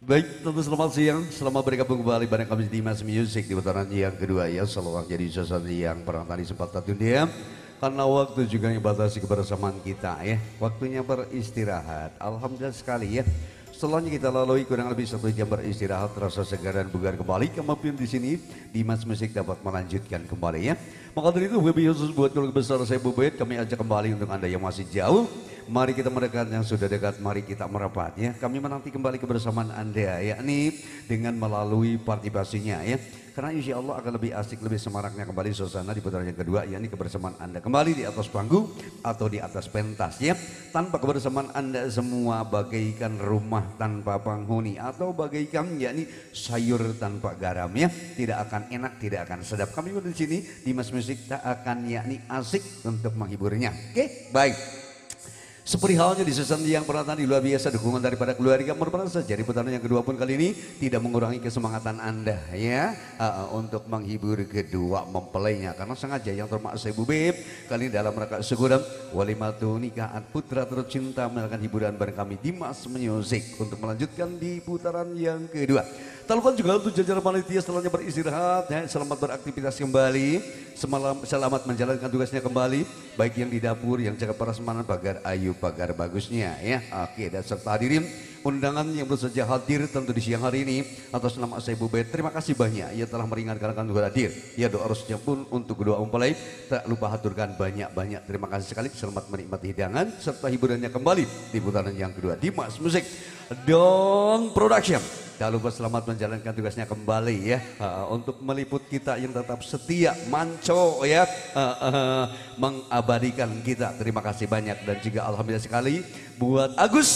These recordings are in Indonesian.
Baik, tentu selamat siang, selamat bergabung kembali bareng kami di Mas Music di putaran yang kedua ya. Selalu jadi sesuatu yang pernah tadi sempat dunia. Karena waktu juga yang batasi kebersamaan kita ya. Waktunya beristirahat, alhamdulillah sekali ya. Setelahnya kita lalui kurang lebih 1 jam beristirahat, terasa segar dan bugar kembali. Kemampuan di sini di Mas Music dapat melanjutkan kembali ya. Maka dari itu lebih khusus buat keluarga besar saya Bubet, kami ajak kembali untuk Anda yang masih jauh. Mari kita mendekat, yang sudah dekat mari kita merapat ya. Kami menanti kembali kebersamaan Anda yakni dengan melalui partisipasinya ya. Karena insya Allah akan lebih asik, lebih semaraknya kembali suasana di putaran yang kedua, yakni kebersamaan Anda kembali di atas panggung atau di atas pentas ya. Tanpa kebersamaan Anda semua bagaikan rumah tanpa penghuni atau bagaikan yakni sayur tanpa garam ya. Tidak akan enak, tidak akan sedap. Kami di sini di Mas Music tak akan yakni asik untuk menghiburnya. Oke, baik. Seperti halnya di season yang pernah tadi luar biasa dukungan daripada keluarga merupakan saja di putaran yang kedua pun kali ini tidak mengurangi kesemangatan Anda ya untuk menghibur kedua mempelainya karena sengaja yang termaksud saya Bubib kali ini dalam rangka syukuran walimatu nikahan putra tercinta mengenalkan hiburan bareng kami di Mas Music untuk melanjutkan di putaran yang kedua. Tak lupa juga untuk jajaran panitia setelahnya beristirahat ya, selamat beraktivitas kembali, selamat menjalankan tugasnya kembali, baik yang di dapur, yang jaga prasmanan, pagar ayu, pagar bagusnya ya. Oke, dan serta hadirin undangan yang baru saja hadir tentu di siang hari ini atas nama saya Bubet, terima kasih banyak ia telah meringankan kami hadir. Ya doa restunya pun untuk kedua mempelai, tak lupa haturkan banyak-banyak terima kasih sekali, selamat menikmati hidangan serta hiburannya kembali di putaran yang kedua di Mas Music Dong Production. Jangan lupa selamat menjalankan tugasnya kembali ya untuk meliput kita yang tetap setia manco ya mengabadikan kita. Terima kasih banyak dan juga alhamdulillah sekali buat Agus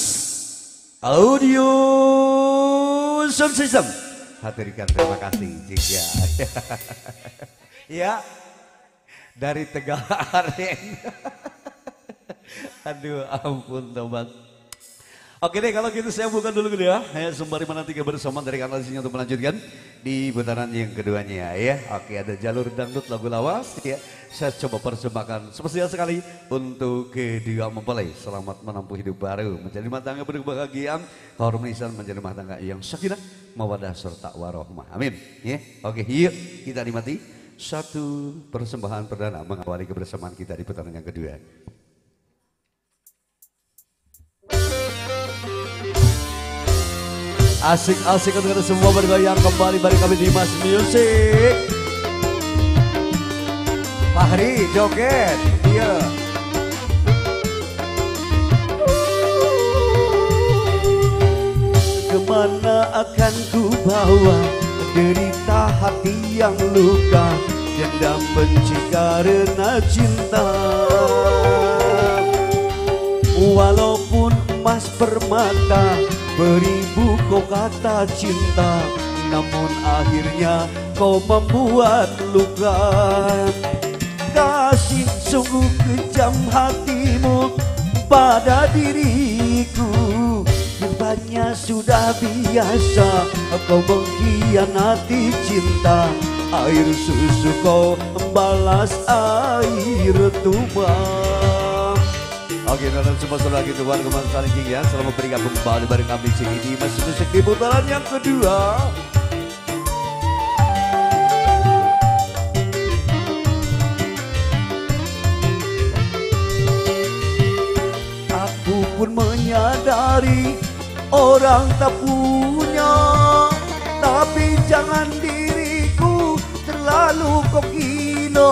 Audio Sound System. Haturkan terima kasih juga ya dari Tegal Aren. Aduh ampun tobat. Oke deh kalau gitu saya bukan dulu ya, sembari menanti kebersamaan dari kanalisnya untuk melanjutkan di putaran yang keduanya ya. Oke ada jalur dangdut lagu lawas ya, saya coba persembahkan spesial sekali untuk kedua mempelai. Selamat menempuh hidup baru, menjadi rumah tangga penuh kebahagiaan, keharmonisan, menjadi rumah tangga yang sakinah, mawaddah serta warohmah. Amin. Ya. Oke yuk kita nikmati satu persembahan perdana mengawali kebersamaan kita di putaran yang kedua. Asik-asik untuk kita semua bergoyang kembali bareng kami di Mas Music. Fahri joget, iya. Kemana akan ku bawa derita hati yang luka, dendam benci karena cinta. Walaupun emas permata beribu kau kata cinta, namun akhirnya kau membuat luka. Kasih sungguh kejam hatimu pada diriku, rupanya sudah biasa kau mengkhianati cinta. Air susu kau membalas air tuba. Oke, dan semua lagi tuan kemana saling ya, selamat bergabung kembali bareng kami sini di Mas Music di putaran yang kedua. Aku pun menyadari orang tak punya, tapi jangan diriku terlalu kau gila.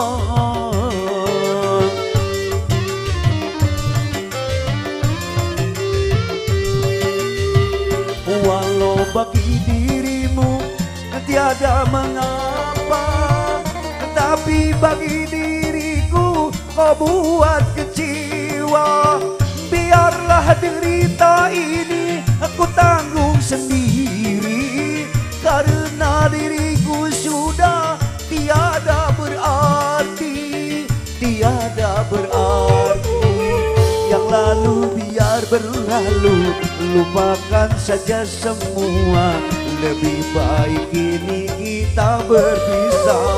Walau bagi dirimu tiada mengapa, tetapi bagi diriku kau buat kecewa. Biarlah derita ini aku tanggung sendiri, karena diriku sudah tiada berarti, tiada berarti. Yang lalu biar berlalu, lupakan saja semua. Lebih baik ini kita berpisah.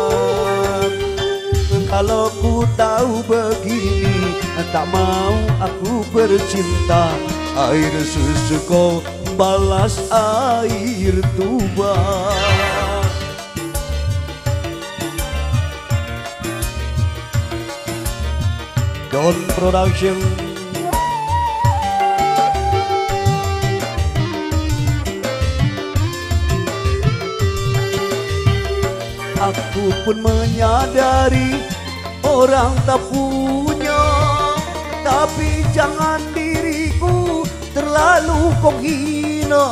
Kalau ku tahu begini, tak mau aku bercinta. Air susuku balas air tuba. Don Production. Aku pun menyadari orang tak punya, tapi jangan diriku terlalu kau hina.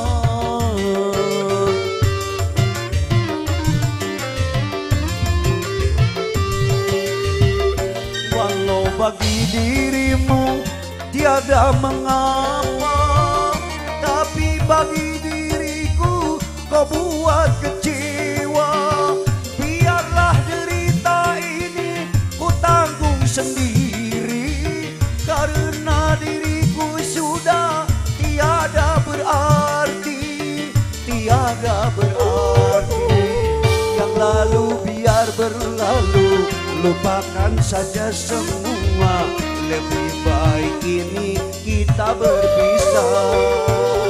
Walau bagi dirimu tiada mengapa, tapi bagi diriku kau buat kecewa. Biarlah derita ini ku tanggung sendiri, karena diriku sudah tiada berarti, tiada berarti. Yang lalu biar berlalu, lupakan saja semua. Lebih baik ini kita berpisah.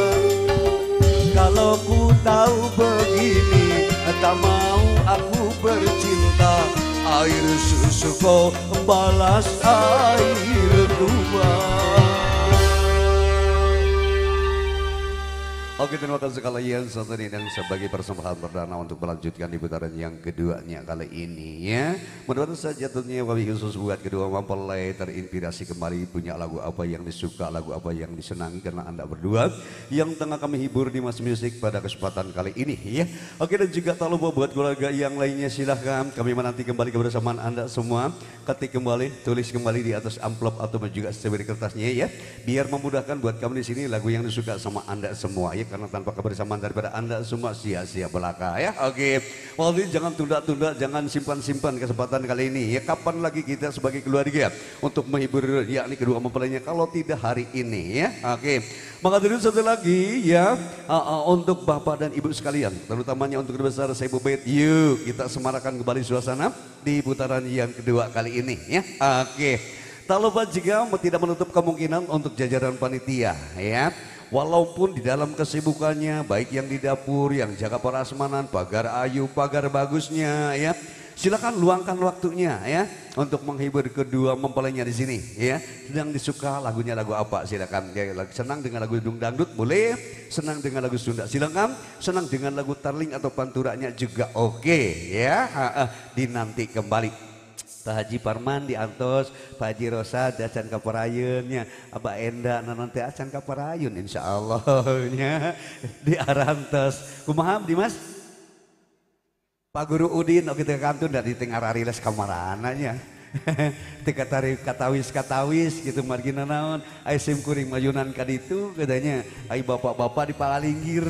Kalau ku tahu begini, tak mau aku bercinta. Air susu kau balas air tuba. Oke, terima kasih sekalian saat ini dan sebagai persembahan perdana untuk melanjutkan di putaran yang keduanya kali ini ya. Mudah-mudahan saja tentunya wabil khusus buat kedua mempelai terinspirasi kembali punya lagu apa yang disuka, lagu apa yang disenangi karena Anda berdua yang tengah kami hibur di Mas Music pada kesempatan kali ini ya. Oke, dan juga tak lupa buat keluarga yang lainnya silahkan kami menanti kembali kebersamaan Anda semua. Ketik kembali, tulis kembali di atas amplop atau juga secari kertasnya ya. Biar memudahkan buat kami di sini lagu yang disuka sama Anda semua ya. Karena tanpa kebersamaan daripada Anda semua sia-sia belaka ya. Oke, waktu jangan tunda-tunda, jangan simpan-simpan kesempatan kali ini ya. Kapan lagi kita sebagai keluarga untuk menghibur yakni kedua mempelainya kalau tidak hari ini ya. Oke, maka terus satu lagi ya untuk bapak dan ibu sekalian, terutamanya untuk kedua besar saya Bubet. Yuk kita semarakan kembali suasana di putaran yang kedua kali ini ya. Oke, tak lupa juga tidak menutup kemungkinan untuk jajaran panitia ya. Walaupun di dalam kesibukannya, baik yang di dapur, yang jaga prasmanan, pagar ayu, pagar bagusnya ya. Silakan luangkan waktunya ya untuk menghibur kedua mempelainya di sini ya. Sedang disuka lagunya lagu apa silakan. Ya, senang dengan lagu dung dangdut boleh, senang dengan lagu Sunda silakan, senang dengan lagu tarling atau panturanya juga oke ya. Dinanti kembali. Pak Haji Parman di Antos, Pak Haji Rosad acan kaparayunnya, Abah Enda nanti acan kaparayun insya Allahnya di Arantos. Kumaha Dimas? Pak Guru Udin, oke kita kantun dari tengah riles kamarananya. Tika tarik katawis gitu margina naon, ai sim kuring majunan kaditu katanya, ai bapak-bapak di Palalinggir.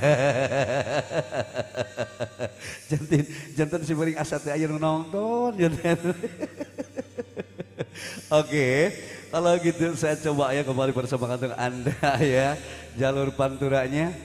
jantan si bering asa teh aya nonton jantan. Oke, kalau gitu saya coba ya kembali bersama dengan Anda ya jalur panturanya.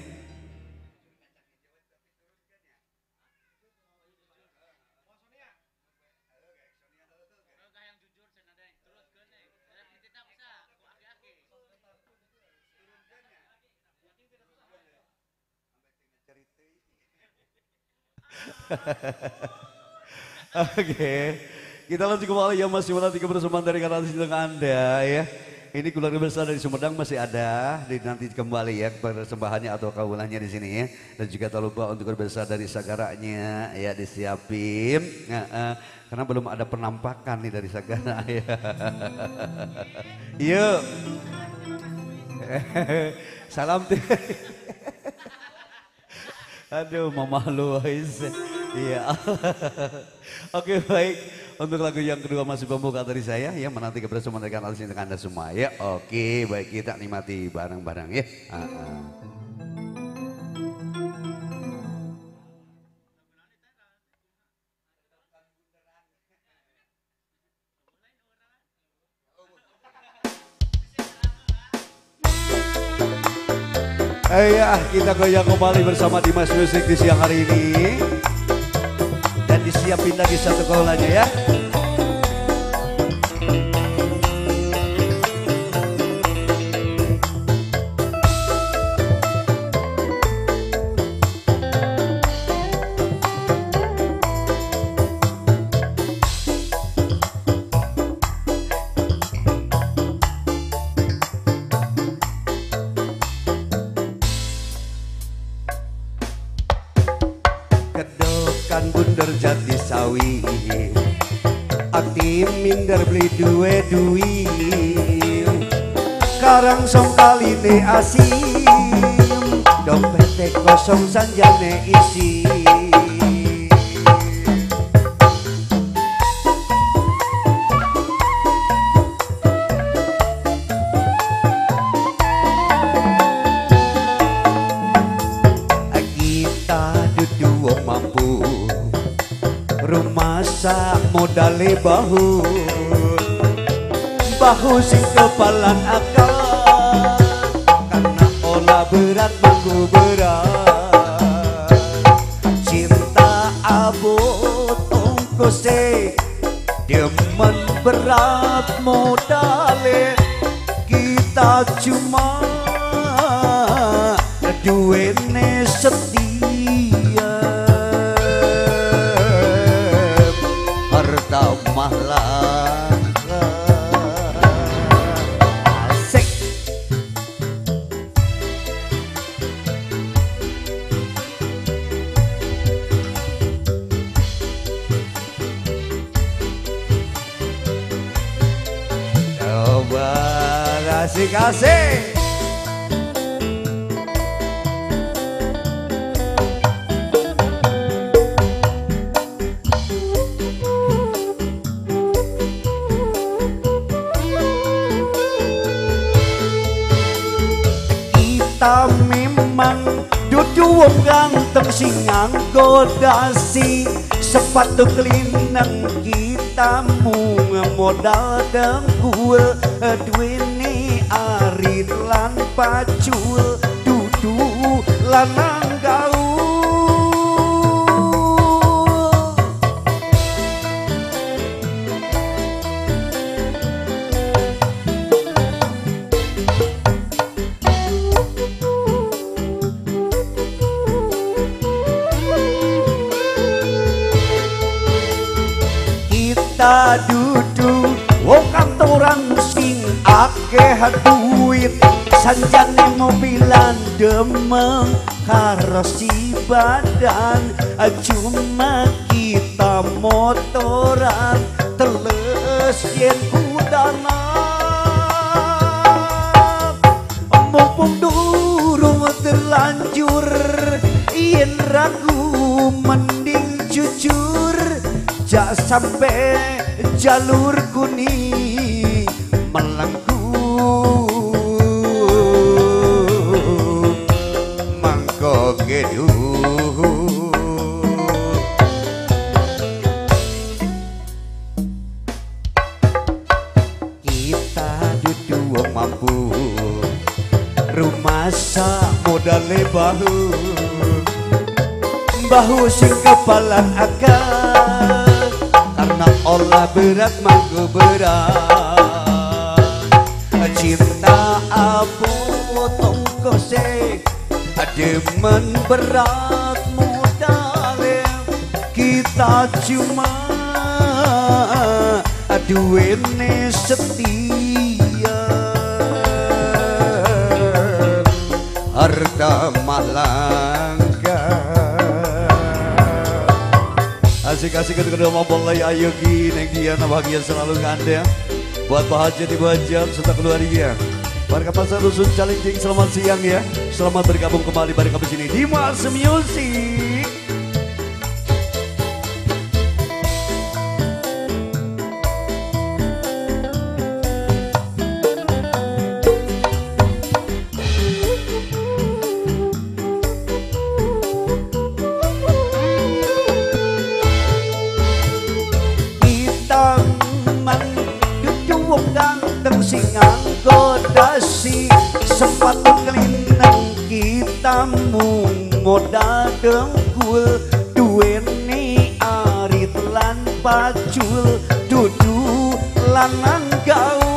Oke, kita lanjut kembali ya masih menanti kebersamaan dari kanal dengan Anda ya. Ini keluarga besar dari Sumedang masih ada, nanti kembali ya persembahannya atau kaulannya di sini ya. Dan juga tak lupa untuk keluarga besar dari Sagaranya ya disiapin. Karena belum ada penampakan nih dari Sagara ya. Yuk. Salam tuh. Aduh, mama lu iya. Oke, baik. Untuk lagu yang kedua masih pembuka dari saya ya menanti kebersamaan rekan alis dengan Anda semua ya. Oke, baik kita nikmati bareng-bareng ya. Ya, kita goyang kembali bersama Dimas Music di siang hari ini. Dan disiapin lagi satu kolanya ya. kan bunder jati sawi, ati minder beli duit. Karang song kaline asim, dompete kosong sanjane isi. Rumasa modale bahu sing kepalan akal, karena olah berat mangku berat. Cinta abot ongkose demen berat modale, kita cuma duwene setia. Asik. Coba kasih. Kita memang dudu wong ganteng sing nganggo dasi, sepatu klineng kita mung modal dengkul, duwene arit lan pacul, dudu lanang gaul. Kita duduk wong kantoran sing akeh duit, sanjane mobilan demeng karo si badan, cuma kita motoran teles yen udanan. Mumpung durung terlanjur, yen ragu mending jujur, jak sampai jalur kuning melengkung mangkok gedung. Kita duduk mampu, rumasa modale bahu sing kepalan akal, karena olah berat mangku berat. Cinta abot ongkose demen berat modale, kita cuma duwene setia. Harta malangka asik-asik kedua mempelai ayo gini Giana bahagia selalu ngandeng buat bahagia di Banjar serta keluarga. Warga Pasar Rusun Calincing selamat siang ya, selamat bergabung kembali bareng kami sini di Mas Music. Sing nganggo dasi, sepatu klineng kita mung modal dengkul, duwene arit lan pacul, dudu lanang gaul.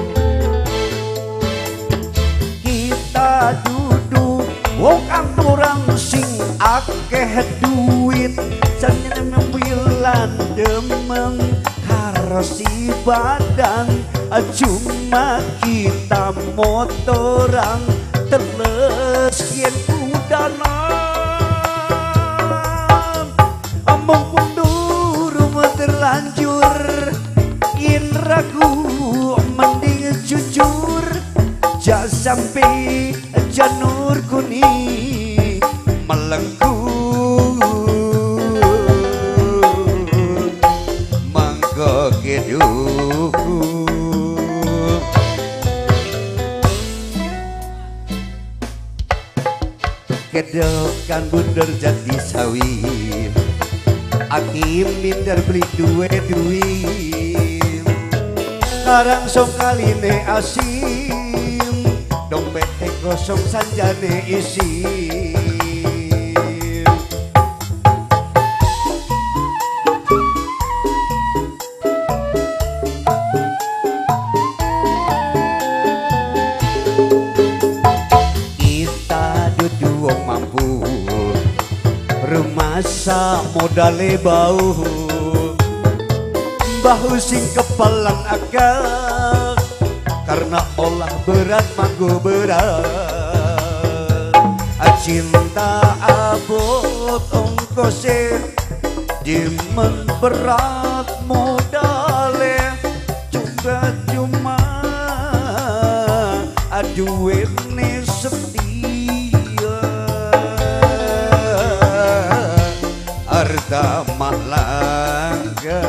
Wong kantoran wong sing akeh duit seneng membilan demeng karo si badan cuma kita motoran teles yen udanan mundur terlanjur yen ragu mending jujur jak sampai janur kuning melengkung mangko keduh kedokan bunder jati sawi aki minder beli duit karang song kaline asim dompet kosong sanjane isi kita duduk wong mampu rumasa modale bau bahu sing kepalang akal karena olah berat manggo berat cinta abot ongkose dimen berat modale cuma duit nih setia harta malangga.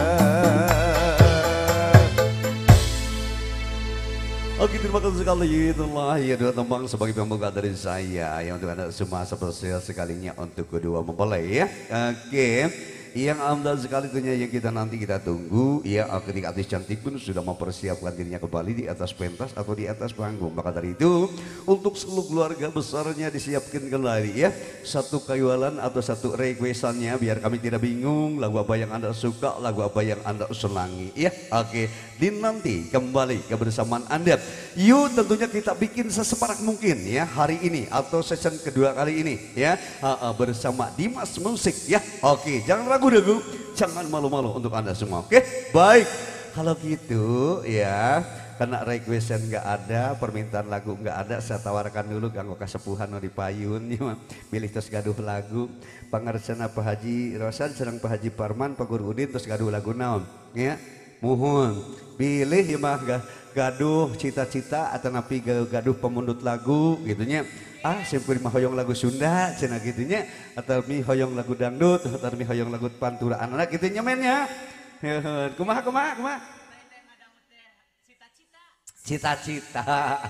Oke, terima kasih sekali. Itulah ya dua tembang sebagai pembuka dari saya yang untuk anda semua spesial sekalinya untuk kedua mempelai ya. Oke, yang amdal sekali tentunya yang kita nanti kita tunggu ya. Ketika artis cantik pun sudah mempersiapkan dirinya kembali di atas pentas atau di atas panggung. Maka dari itu untuk seluruh keluarga besarnya disiapkan kembali ya. Satu kayualan atau satu requestannya biar kami tidak bingung lagu apa yang anda suka, lagu apa yang anda senangi ya. Oke, dinanti kembali kebersamaan anda. Yuk tentunya kita bikin sesemarak mungkin ya hari ini atau season kedua kali ini ya bersama Dimas Musik ya. Oke, jangan ragu-ragu, jangan malu-malu untuk anda semua. Oke, baik kalau gitu ya. Karena requestan nggak ada, permintaan lagu nggak ada, saya tawarkan dulu ganggu kasepuhan di payun ya. Pilih terus gaduh lagu pangarsan Pak Haji Rosan serang Pak Haji Parman Pak Guru Udin terus gaduh lagu naon ya. Mohon pilih ya mah gaduh cita-cita atau napi gaduh pemundut lagu gitunya. Simpul mah hoyong lagu Sunda cenah gitunya atau mi hoyong lagu dangdut atau mi hoyong lagu pantura anak gitunya mennya. Kumaha cita-cita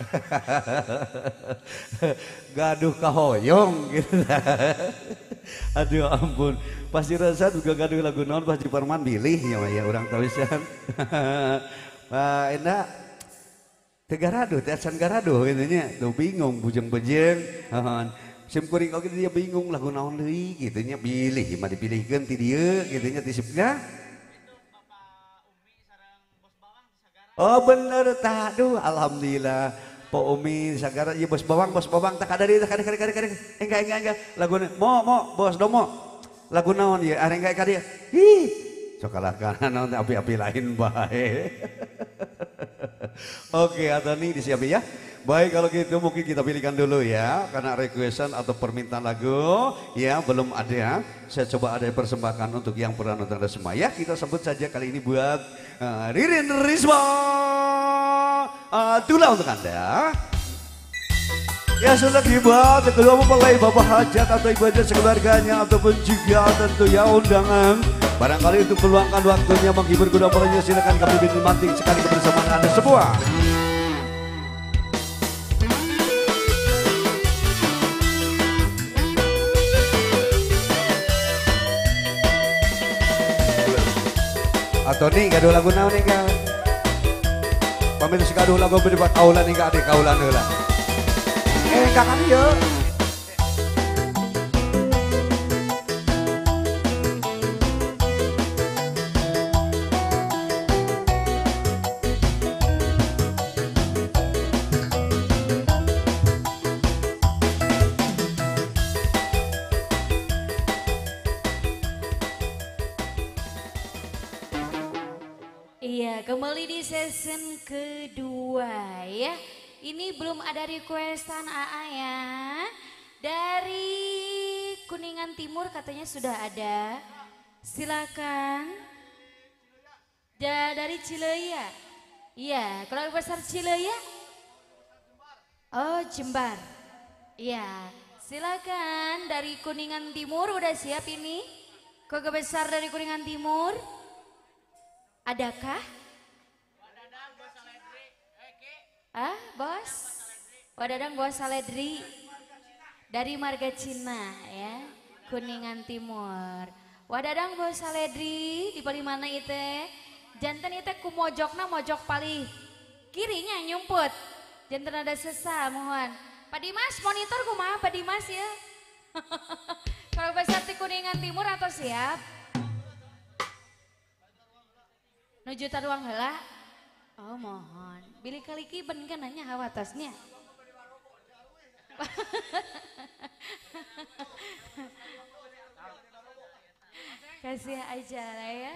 gaduh kahoyong gitu. Aduh ampun, pasti rasa juga gaduh lagu naon pasti Parman pilih ya orang tawisan. Enak tegaraduh teasan garaduh gitunya tuh bingung bujeng-bujeng simkuring kau gitu dia bingung lagu naon deui gitunya pilih mah dipilihkeun ti dieu gitunya tisipna. Oh bener tak, aduh alhamdulillah Po Umi Sagara, iya bos bawang tak ada enggak lagu mo bos domo lagu naon ya are enggak ka dia ih cokalah kana naon api-api lain bae. Oke, atau nih disiapin ya. Baik kalau gitu mungkin kita pilihkan dulu ya karena requestan atau permintaan lagu ya belum ada. Saya coba ada persembahkan untuk yang pernah nonton ada semua ya. Kita sebut saja kali ini buat Ririn Risma Dula untuk anda. Ya sudah dibuat kedua mempelai bapak hajat atau ibu hajat sekeluarganya ataupun juga tentu ya undangan. Barangkali untuk meluangkan waktunya menghibur kedua mempelainya silakan kami nikmati sekali kebersamaan anda semua. Atau nih gaduh lagu naon nih kan pemirsa gaduh lagu berdebat kaulan nih adik kaulan heula kangen yuk Kembali di season kedua ya. Ini belum ada requestan AA ya. Dari Kuningan Timur katanya sudah ada. Silakan. Dari Cileya. Iya, keluarga besar Cileya. Oh, Jembar. Iya, silakan dari Kuningan Timur udah siap ini? Keluarga besar dari Kuningan Timur. Adakah? Bos? Wadadang Bos Saledri dari Marga Cina ya, Kuningan Timur. Wadadang Bos Saledri di paling mana itu? Jantan itu ku mojokna mojok paling kirinya nyumput. Jantan ada sesa mohon. Pak Dimas monitor kumaha Pak Dimas ya? Kalau besar di Kuningan Timur atau siap? Nuju taruang heula. Oh mohon, bilih kali kiben kan nanya hawa tasnya. Kasih aja lah ya.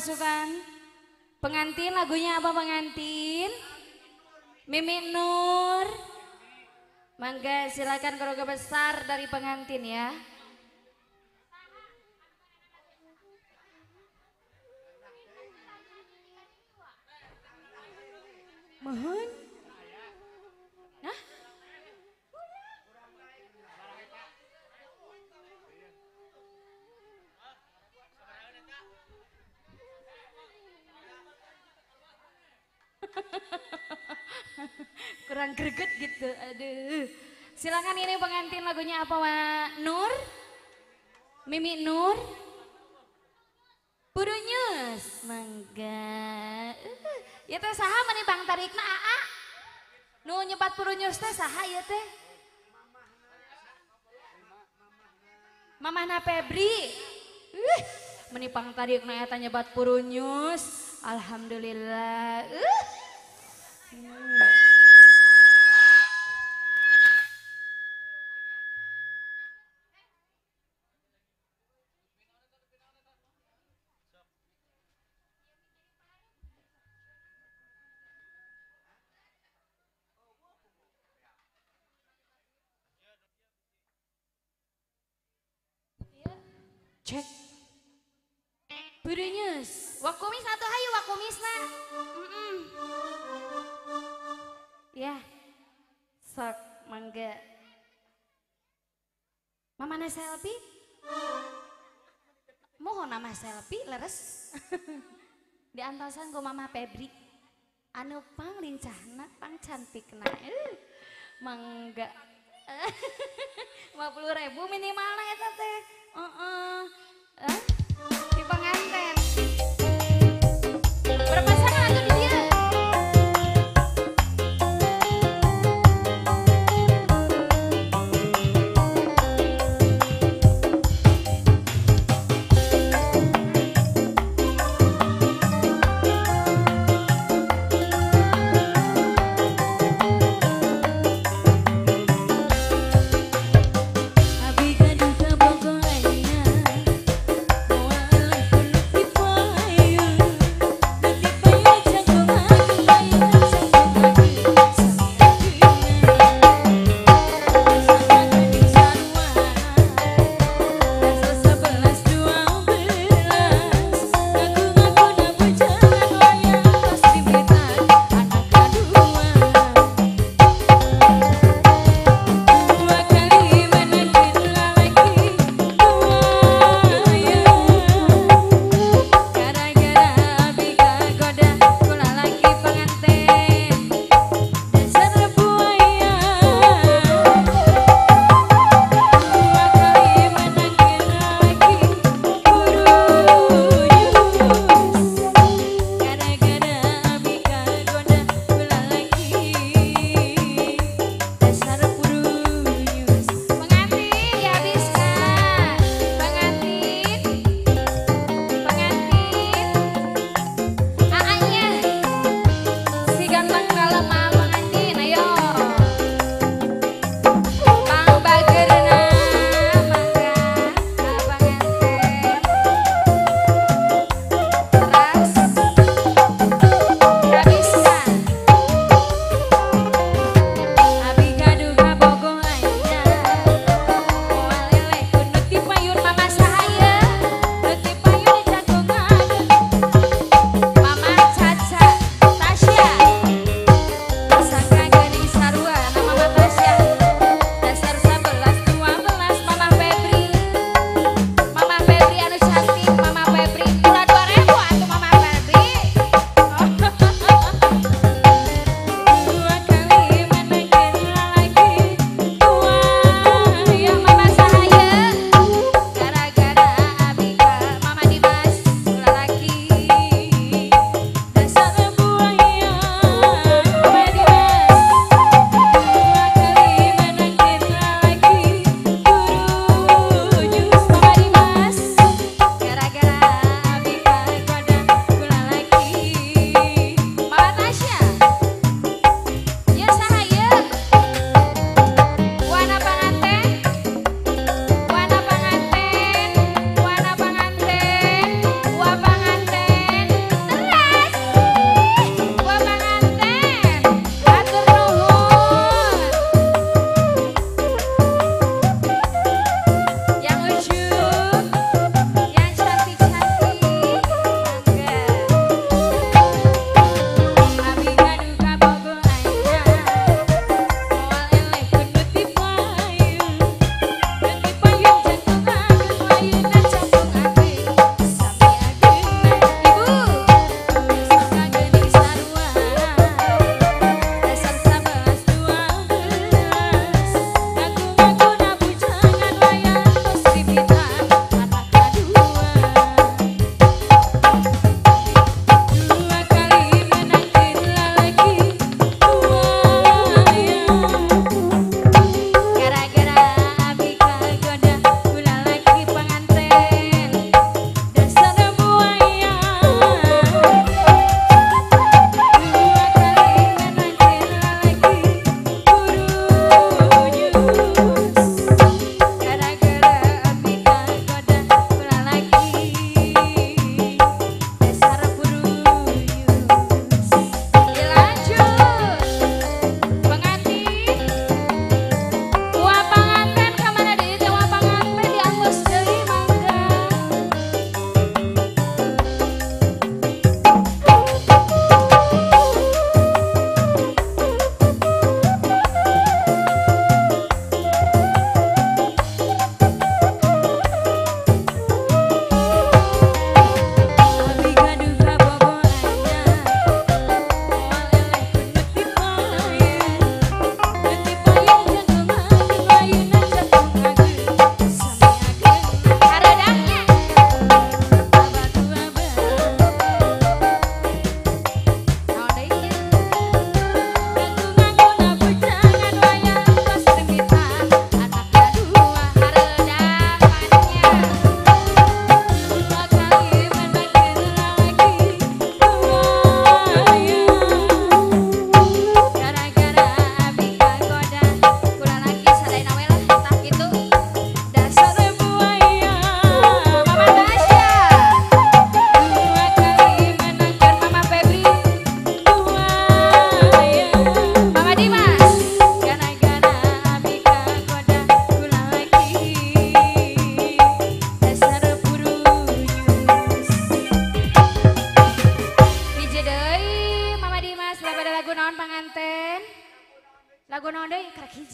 pasukan. Pengantin lagunya apa pengantin? Mimi Nur. Mangga silakan keluarga besar dari pengantin ya. Mohon. Nah. Kurang greget gitu, aduh. Silakan ini pengantin lagunya apa, Wak Nur? Mimi Nur? Purunyus, mangga. Ya teh saha mani Bang tarikna Aa? Nu nyebat purunyus teh saha ya teh? Mamahna Febri. Mani Bang tarikna eta nyebat purunyus. Alhamdulillah. Cek. Purunyus. Wakumis atau hayu wakumis nah. Ya. Sok mangga. Mamana selfie? Mohon nama selfie leres. Diantosan ku Mama Febri. Anu pang lincahna, pang cantikna. Mangga. 50.000 minimalnya eta teh. Di pengantin. Berpasangan atuh di dieu. Abi gaduh ka Bogoraya, moal pun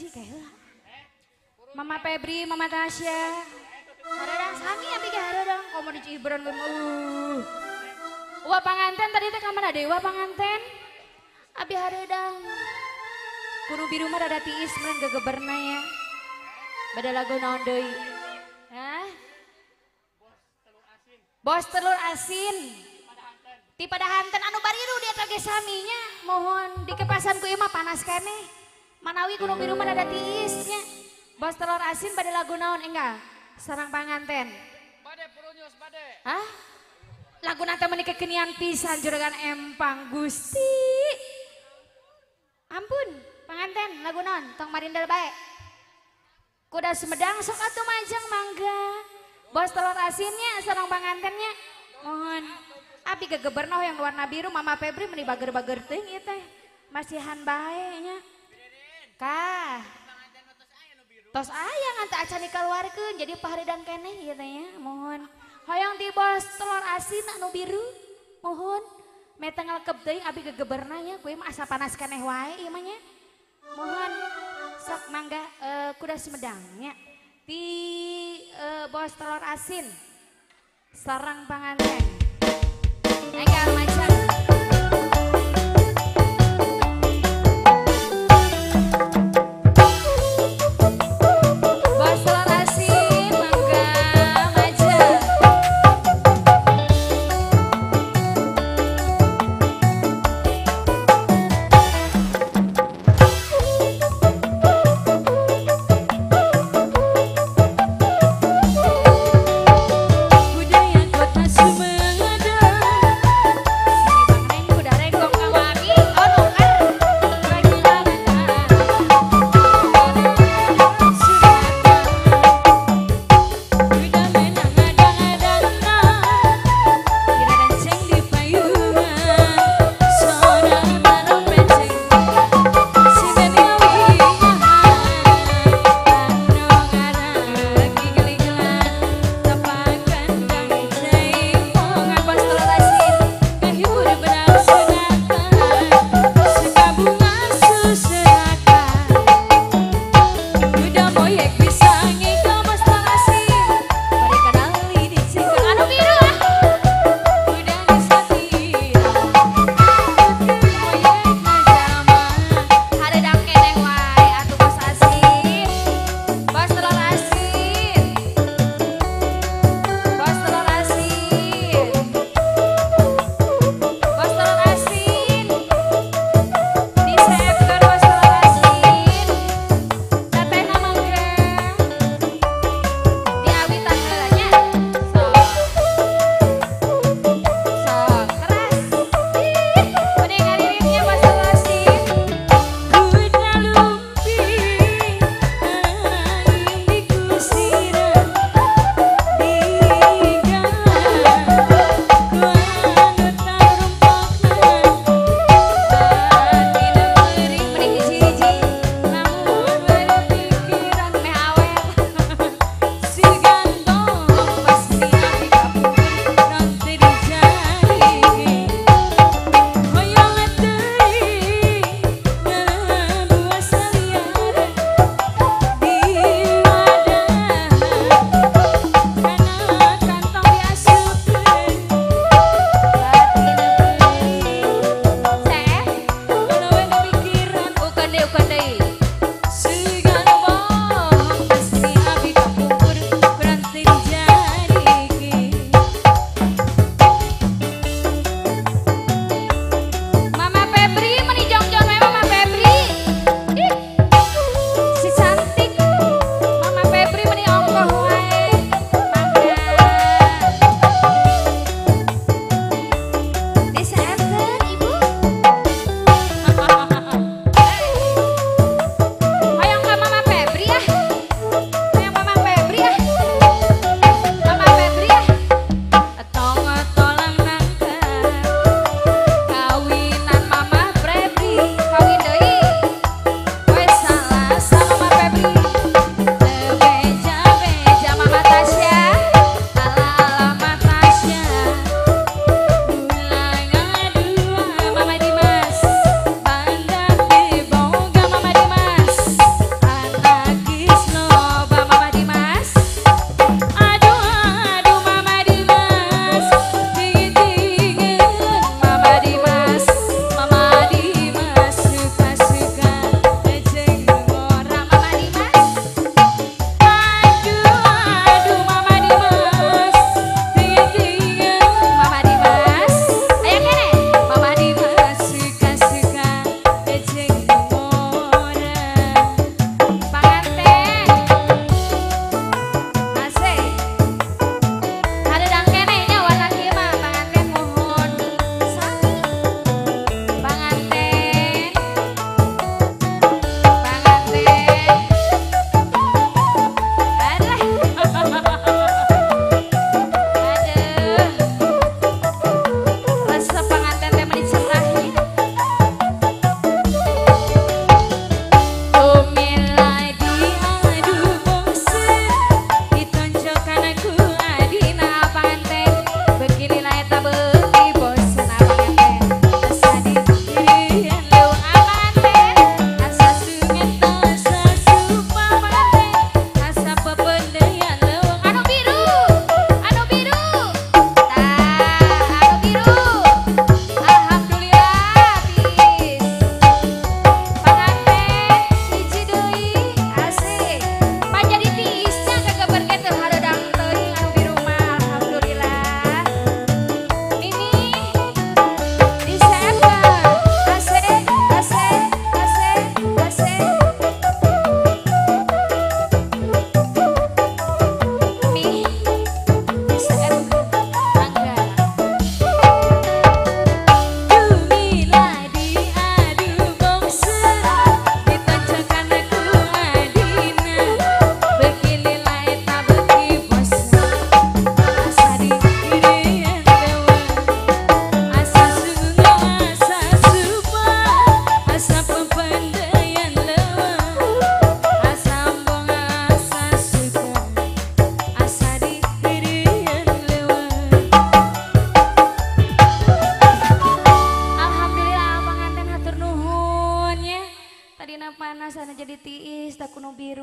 hiji kayak Mama Febri, Mama Tasya. Haradang sami abi ge haradang komo di Ciberon Wah panganten tadi teh kamana dewa panganten. Abi haradang. Kudu biru mah rada tiis meureun gegeberna ya. Bada lagu naon deui? Hah? Bos telur asin. Ti pada hanten anu bariru dia tage saminya. Mohon dikepasan ku ieu mah panas keneh. Manawi kudu biru mah rada tiisnya. Bos telur asin pada lagu naon enggak? Sarang panganten. Bade perunyus bade. Hah? Lagu nata meuni kekinian pisan juragan empang Gusti. Ampun, panganten lagu naon? Tong marindel bae. Kuda Sumedang sok atuh majang mangga. Bos telur asinnya sareng pangantennya. Mohon. Abi gegeberna yang warna biru Mama Febri meuni bager-bager teuing ieu teh. Masihan bae nya. Kah. Tos aya ngan teu acan dikeluarkeun jadi paharedan keneh ieu teh nya. Mohon. Hoyong di bos telur asin anu biru. Mohon. Me teu ngalkep teuing abi gegeberna nya kuwi mah asa panas keneh wae ieu mah nya. Mohon. Sok mangga kuda Sumedangnya di bos telur asin sarang panganten enggal macam bos telur asin mangga macam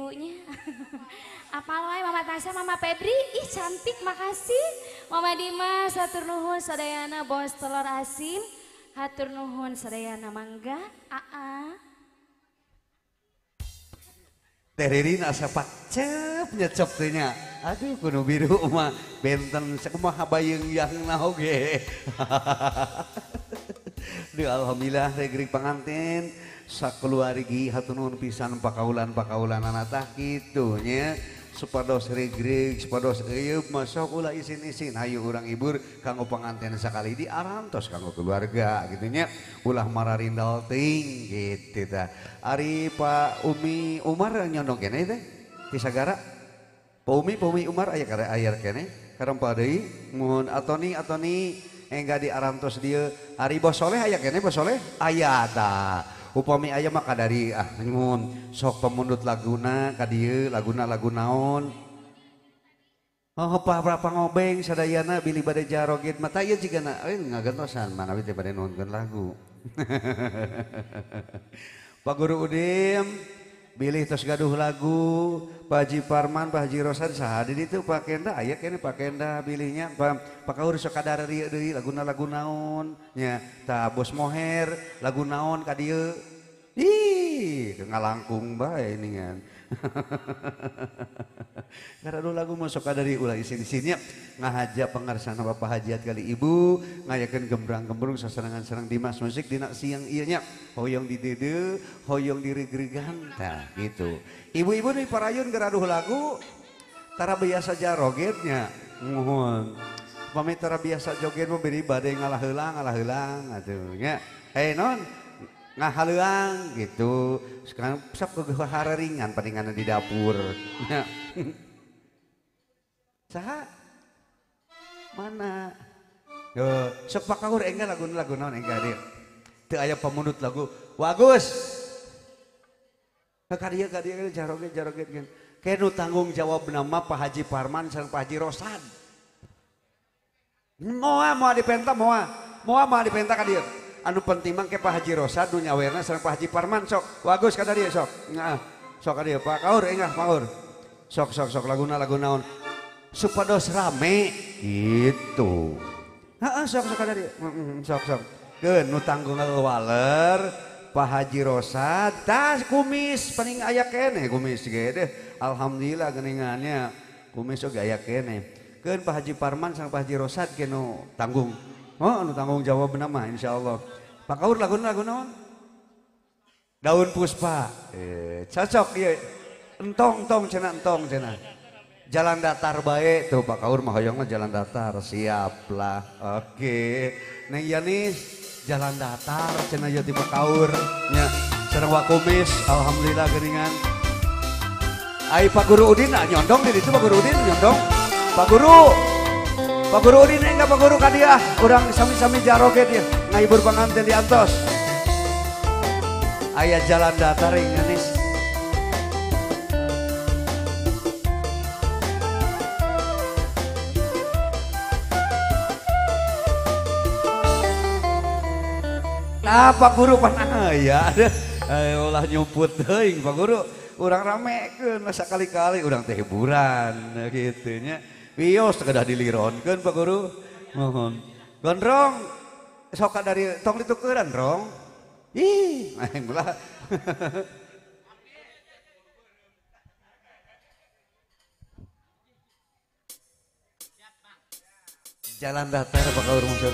ibunya. Apal wae Mama Tasya, Mama Febri, ih cantik makasih. Mama Dimas, hatur nuhun sadayana bos telur asin. Hatur nuhun sadayana mangga. Teh Ririn asa pacep nyecep teh nya. Aduh kudu biru mah benten sakumaha bayeung yang oge. Duh alhamdulillah regrig panganten sakeluargi hatur nuhun pisan pakaulan-pakaulanana tah kitu nya. Supados regrig, supados euyeup masok ulah isin-isin hayu urang ibur kanggo panganten sakali di arantos kanggo keluarga gitu nya. Ulah mararindal teuing gitu tah. Ari Pak Umi Umar nyondong kene teh ti sagara. Pak Umi Umar aya kene karempa deui muhun atoni engga di arantos dieu. Ari Bos Soleh aya kene Bos Soleh aya tah. Upami aya maka dari nyun sok pemundut laguna ka dieu laguna lagu naon. Oh apa ngobeng sadayana bili bade jaroget mata ieu jigana ngagentosan manawi teh bade nuhunkeun lagu. Pak Guru Udim bilih tos gaduh lagu Pak Haji Parman Pak Haji Rosan saha di ditu Pak Kenda aya kene Pak Kenda bilihnya Pak Kaur sok kadar rieu deui laguna lagu naon nya tah Bos Moher lagu naon ka dieu ih ngalangkung bae ningan. Karena lagu masuk dari ulah isin-isinnya ngahaja pengarsana Bapak Hajiat kali ibu ngayakeun gembrang-gembrung sasarangan-sarang Dimas musik dina siang ieu nya hoyong didede hoyong dirigrigan tah gitu. Ibu-ibu nih parayun geraduh lagu tara biasa jogetnya muhun. Pami tara biasa joget mah beri bade ngalah heulang atuh nya. Non ngahaleuang gitu. Sekarang sok ke hararingan palingan di dapur. Ya. Saha? Mana? Yo, sok Pak Kaur engga lagu naon engga dieu. Teu aya pamundut lagu. Wagus. Ka dieu jaroget kan. Kenu tanggung jawab nama Pak Haji Parman sareng Pak Haji Rosan. Moal dipenta moal dipenta ka dieu. Anu penting mah ke Pak Haji Rosa nu nyawerna sareng Pak Haji Parman sok wagus ka dieu sok. Sok ka dieu Pak Kaur engah Pak Kaur. Sok laguna naon supados rame gitu. Heeh sok ka dieu. Sok. Keun nu tanggung waler Pak Haji Rosa tas kumis paling aya kene kumis ge deh. Alhamdulillah geuningannya kumis oge aya kene. Keun Pak Haji Parman sareng Pak Haji Rosa kenu tanggung. Oh, anu tanggung jawab nama insyaallah. Pak Kaur lagu naon? Daun puspa. Cocok ieu. Entong cenah. Jalan datar bae tuh Pak Kaur mah hoyong mah jalan datar siap lah. Oke. Neng Yanis jalan datar cenah ieu ti Pak Kaur nya. Sareng Wakumis alhamdulillah geuningan. Ai Pak Guru Udin nyondong di ditu Pak Guru Udin nyondong. Pak Guru Udin enggak Pak Guru kadiah urang sami-sami jaroget ya ngahibur panganten di antos. Aya jalan datar Inggris. Nah Pak Guru pan aya ulah nyumput teuing Pak Guru urang ramekeun sakali-kali urang teh hiburan kitu nya. Wios kedah dilironkeun Pak Guru. Mohon. Gondrong sok dari tong ditukeran rong. Ih, aing ulah. Jalan datar Pak Kaur muncul.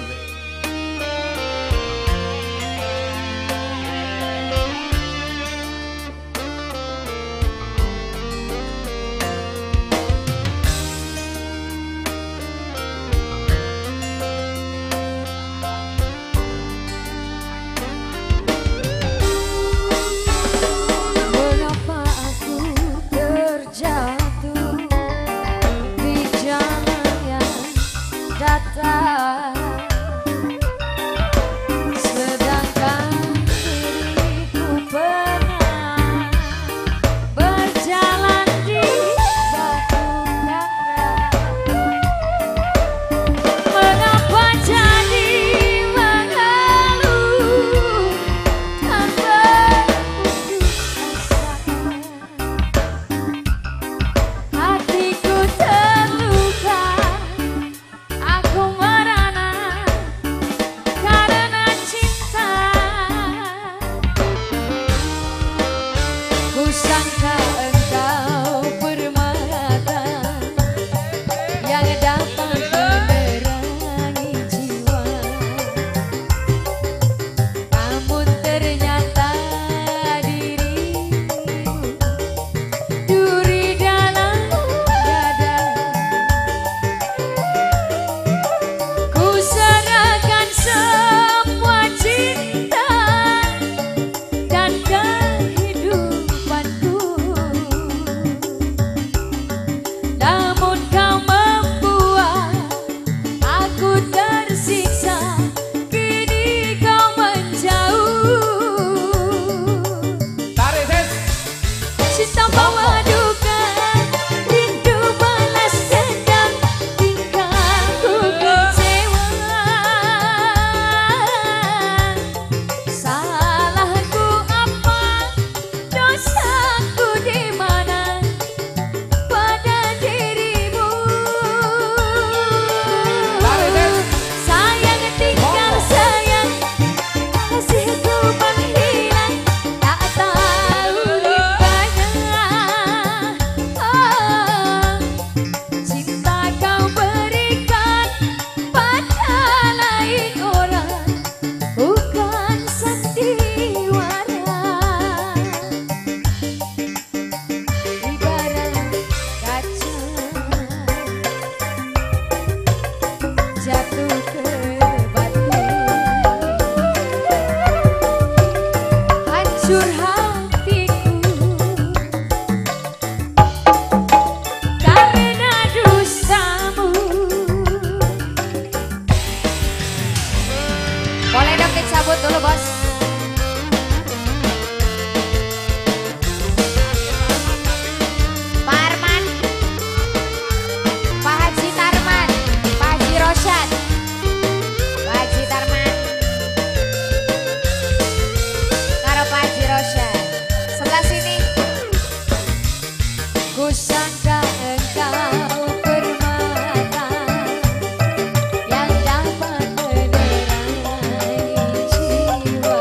Ku sangka engkau permata yang dapat menerangi jiwa,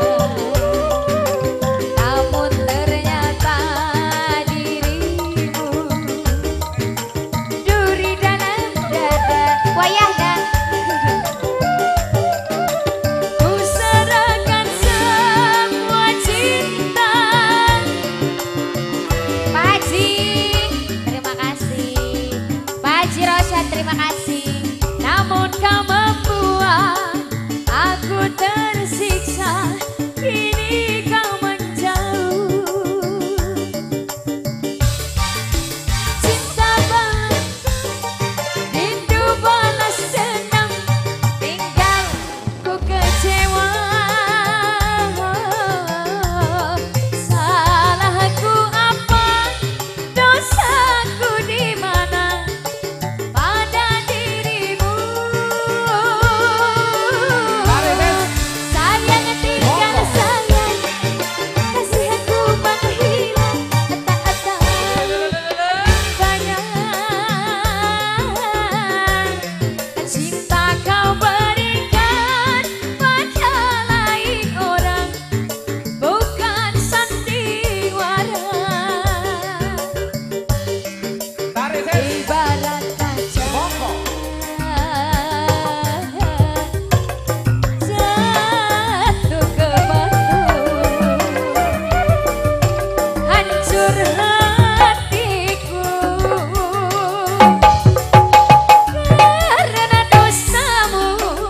namun ternyata dirimu duri dalam dada. Wayah dah. Ku serahkan semua cinta. Pak Haji, terima kasih. Pak Haji Rosyad, terima kasih. Namun kau membuat aku tersiksa. Kini kau menjauh. Cinta balas, rindu balas dendam. Tinggal ku kecewa. Salahku apa? Dosaku di mana? Pada dirimu. Sayang tinggal sayang, kasihanku menghilang. Tak banyak cinta kau berikan pada lain orang, bukan sandiwara. Ibarat kaca jatuh ke batu, hancur hatiku karena dosamu.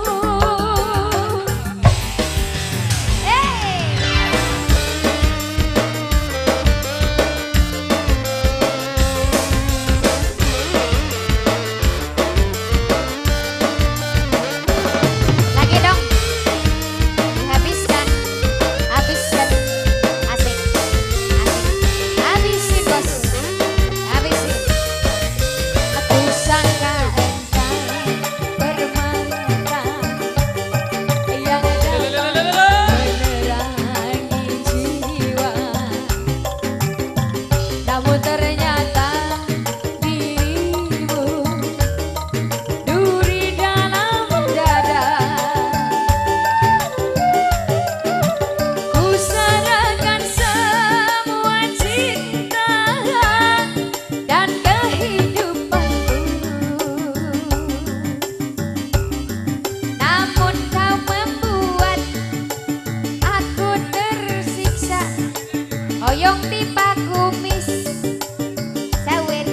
Lagi dong, habiskan, habiskan, asik, asik, habisin bos, habisin. Aku sangka engkau permata yang dapat menerangi jiwa, namun ternyata dirimu duri dalam dada. Ku serahkan semua cinta dan kehidupanku, namun kau membuat aku tersiksa. Hoyong tipa kumis sawit,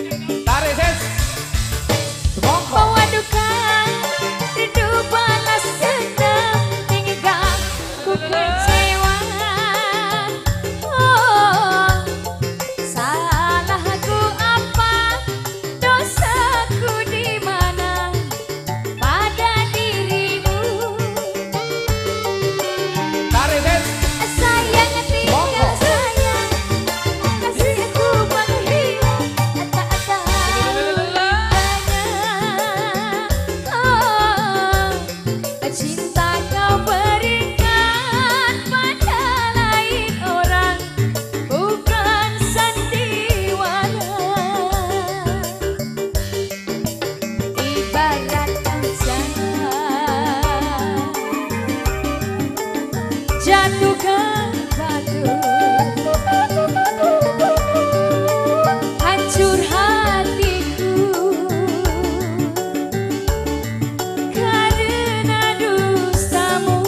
bawa duka, rindu balas dendam. Hingga ku kecewa. Oh, salahku apa? Dosaku di mana? Pada dirimu. Sayang tinggal sayang, kasihanku menghilang. Tak banyak cinta kau berikan pada lain orang, bukan sandiwara. Ibarat kaca jatuh ke batu, hancur hatiku karena dosamu.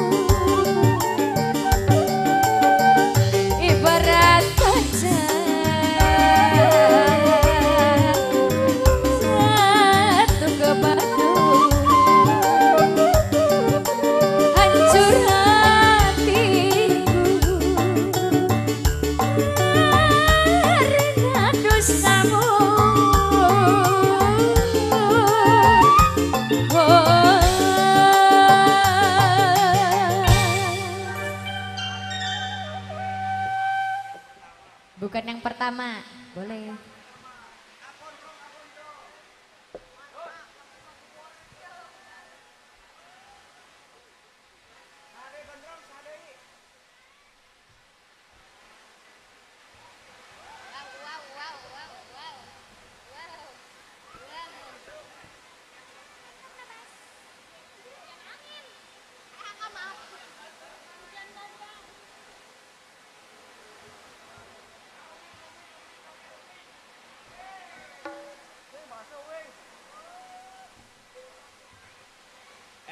Ibarat kaca jatuh ke batu, hancur hatiku karena dosamu. Bukan yang pertama, boleh. Wow, wow, wow, wow.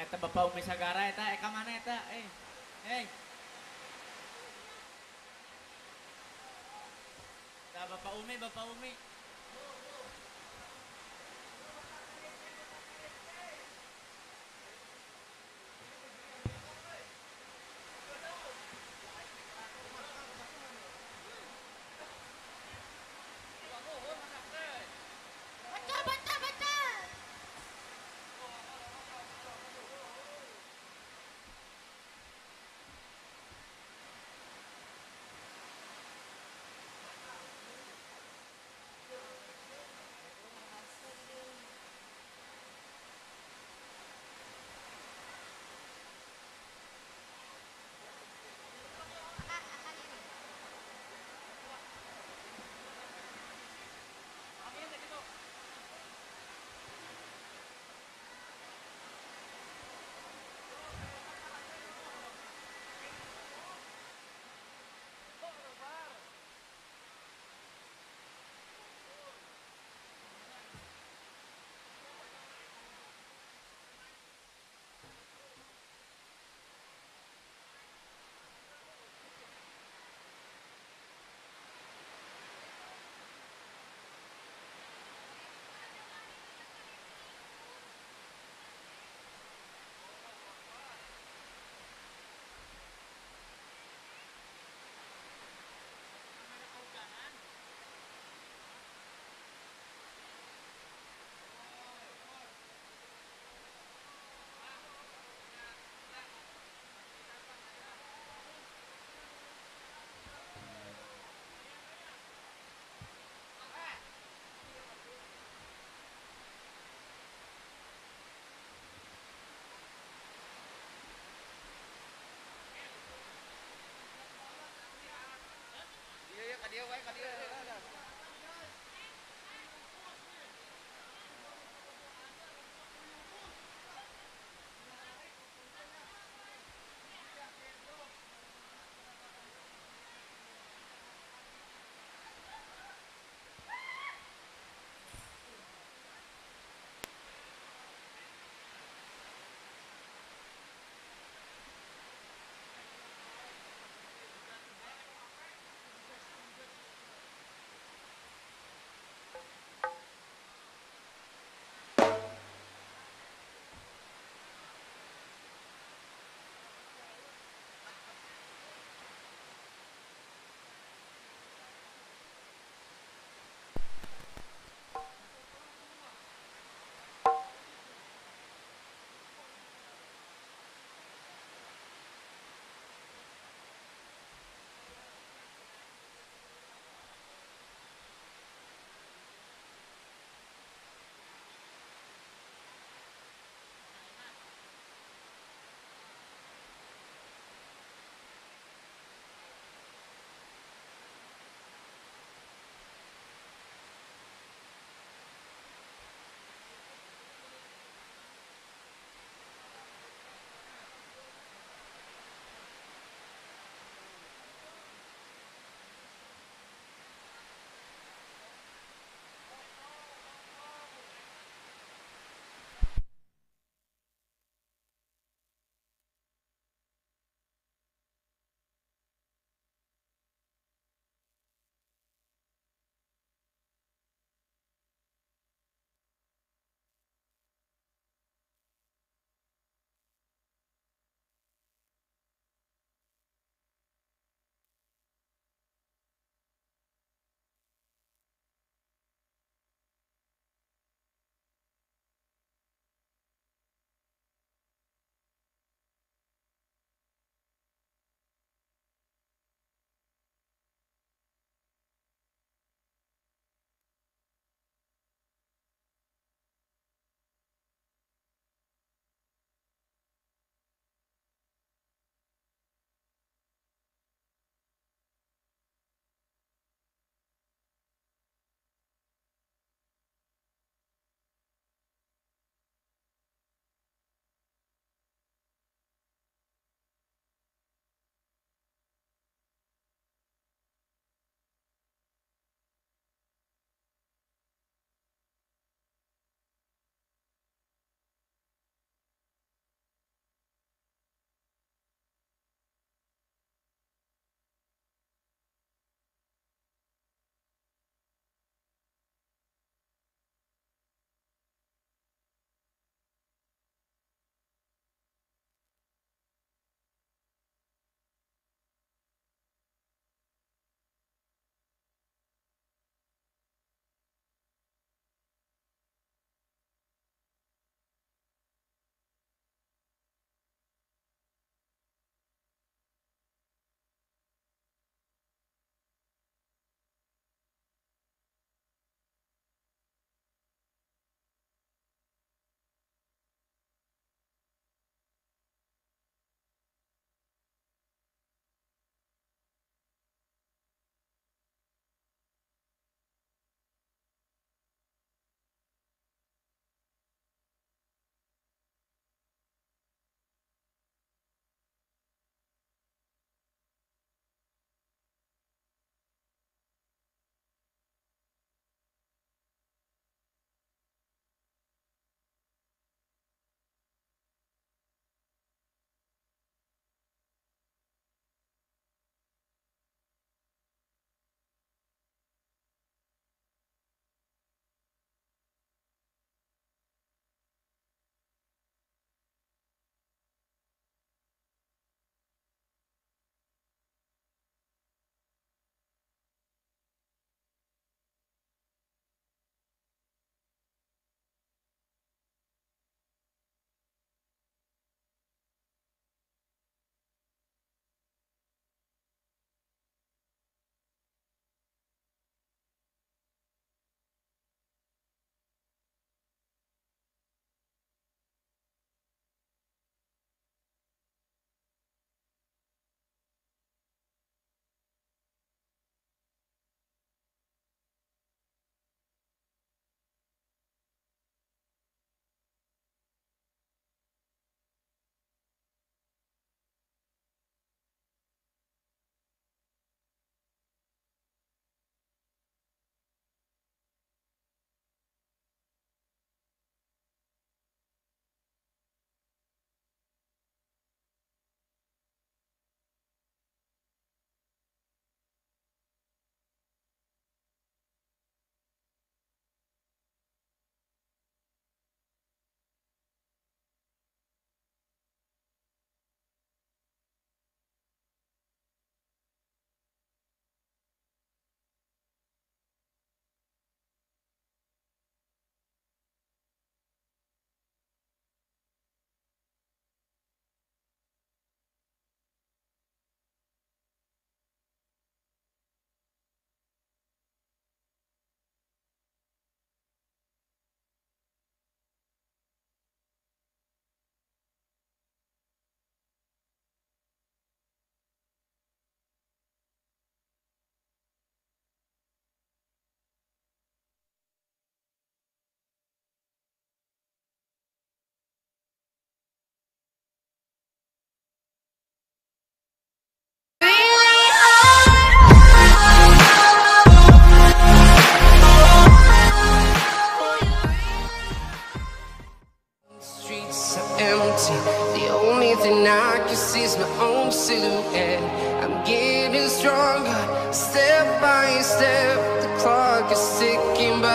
Eta Bapak Umi Sagara eta ka mana eta? Hey. Eta Bapak Umi.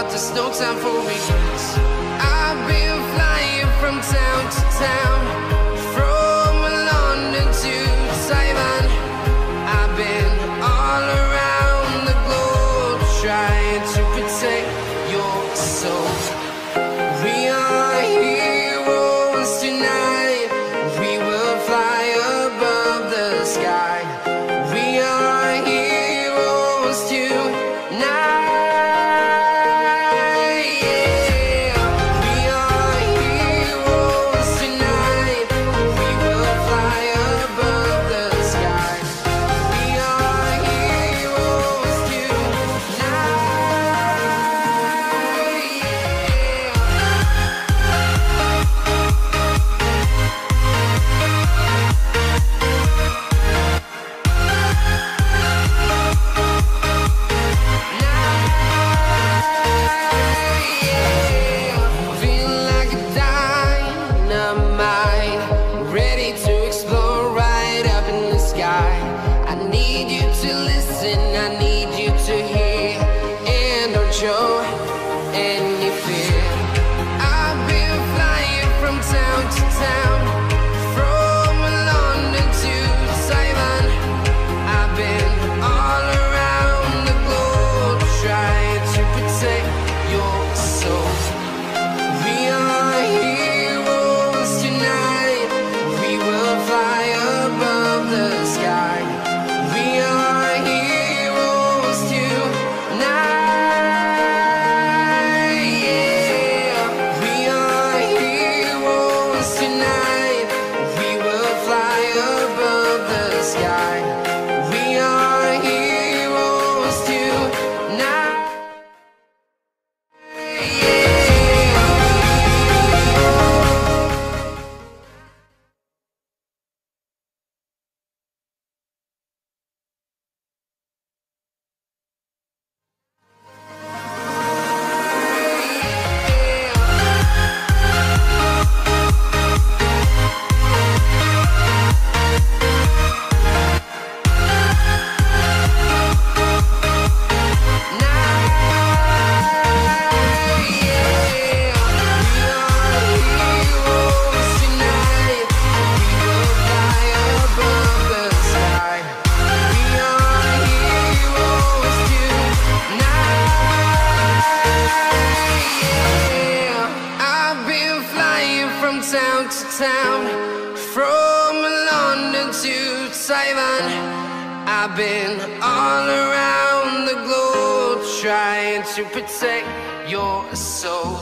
but there's no time for regrets. I've been flying from town to town, from London to Taiwan. I've been all around the globe trying to protect your soul. We are heroes tonight. We will fly above the sky. We are heroes tonight. Yeah. We are heroes tonight. We will fly above the sky. We are heroes tonight. Feel like a dynamite, ready to explode right up in the sky. I need you to listen, I need you to hear, and don't show any fear. I've been flying from town to town, from London to Taiwan. I've been all around the globe trying to protect your soul. We are heroes tonight. We will fly above the sky. We are heroes tonight. Yeah. We are heroes tonight. We will fly above the sky. We are heroes tonight. I've been flying from town to town, from London to Taiwan. I've been all around the globe trying to protect your soul.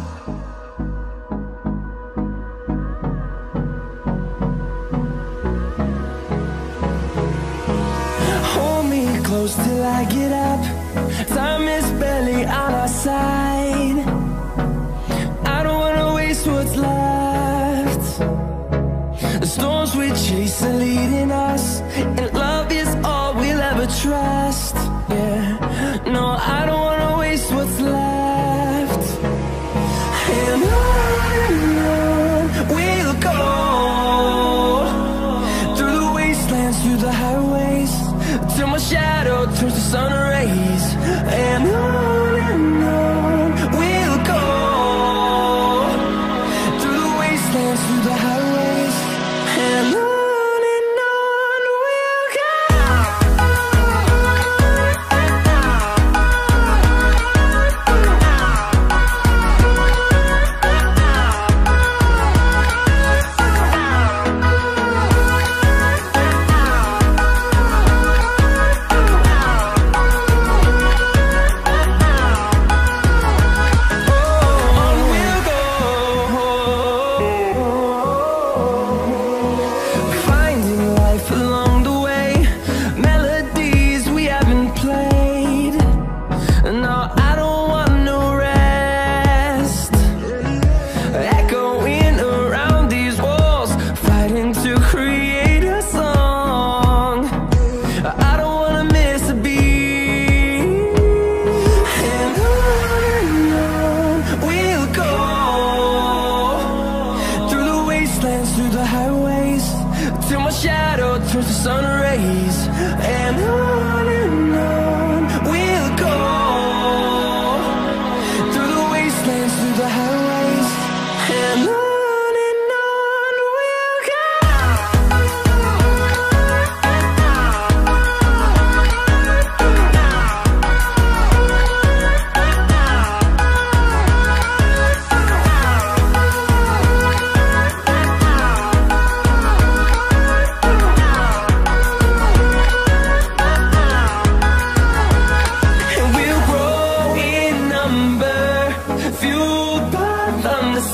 Hold me close till I get up. Time is barely on our side. I don't wanna waste what's left. The storms we chase are leading us, and love is all we'll ever trust. Yeah, no, I don't wanna waste what's left. And on we'll go, through the wastelands, through the highways, till my shadow turns to sun rays. And on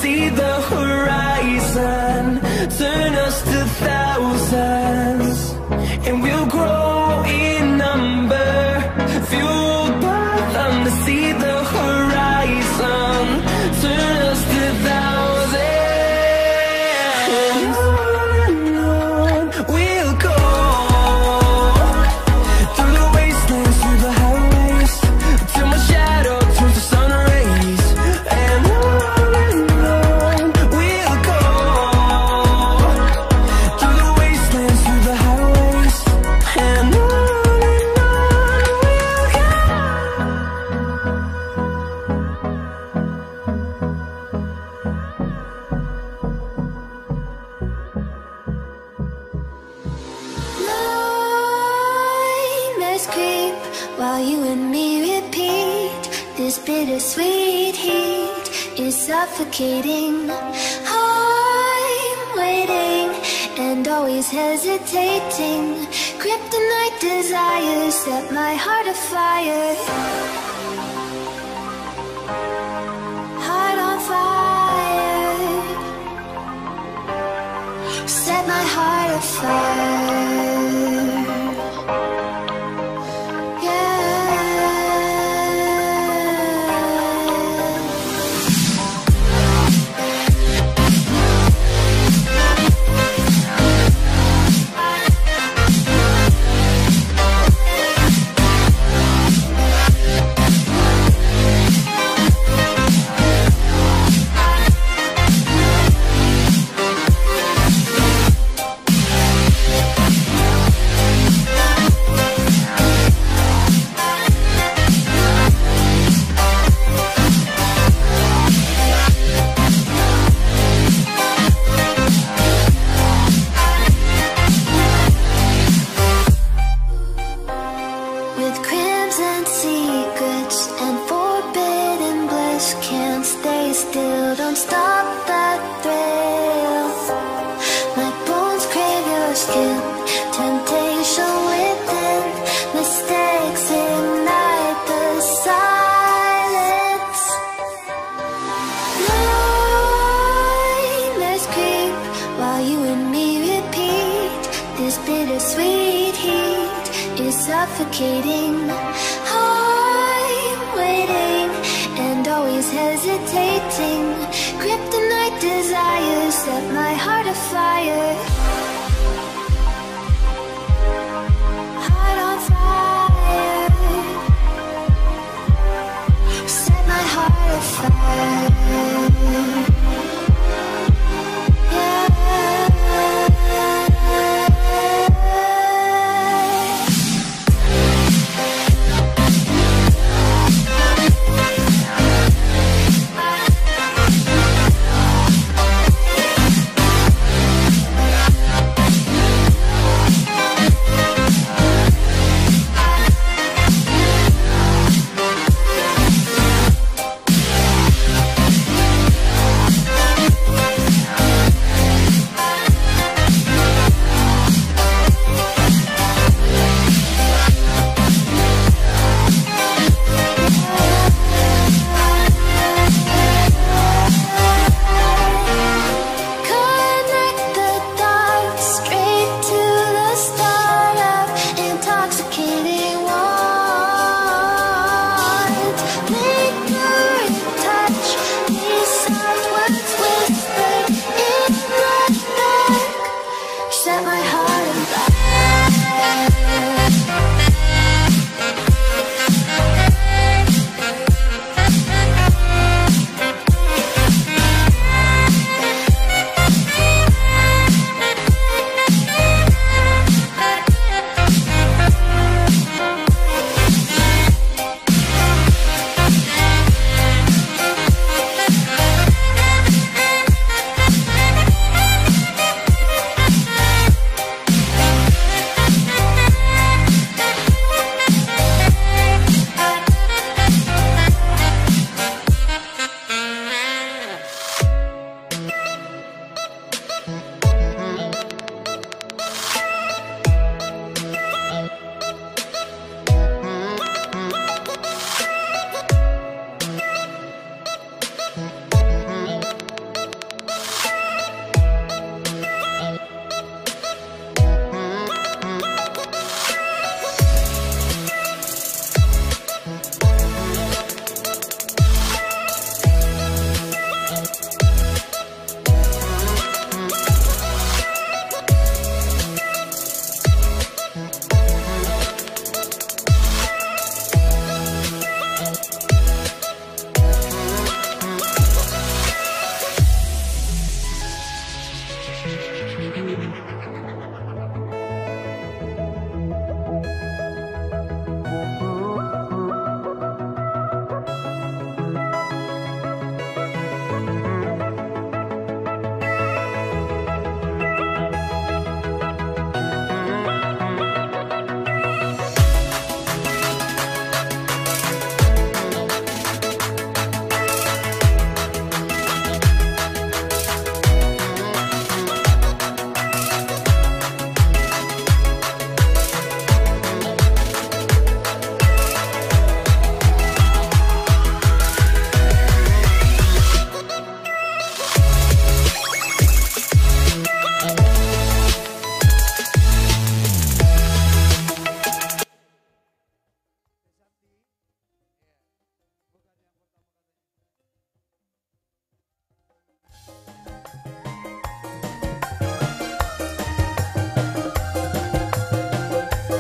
see the horizon. Turn us to thousands, and we'll grow in number. Fueled by them to see the horizon. Turn us to thousands, and on we'll go. Through the wastelands, through the highways, till my shadow turns to sun rays. And on we'll go. Through the wastelands, through the highways, and on we'll go. Nightmares creep while you and me repeat. This bittersweet heat is suffocating. I'm waiting and always hesitating. Kryptonite desires set my heart afire. Heart on fire. Set my heart afire. With crimson secrets and forbidden bliss, can't stay still, don't stop that thrill. My bones crave your skin, temptation within, mistakes ignite the silence. Nightmares creep while you and me repeat. This bittersweet heat is suffocating. I'm waiting and always hesitating. Kryptonite desires set my heart afire. Heart on fire. Set my heart afire.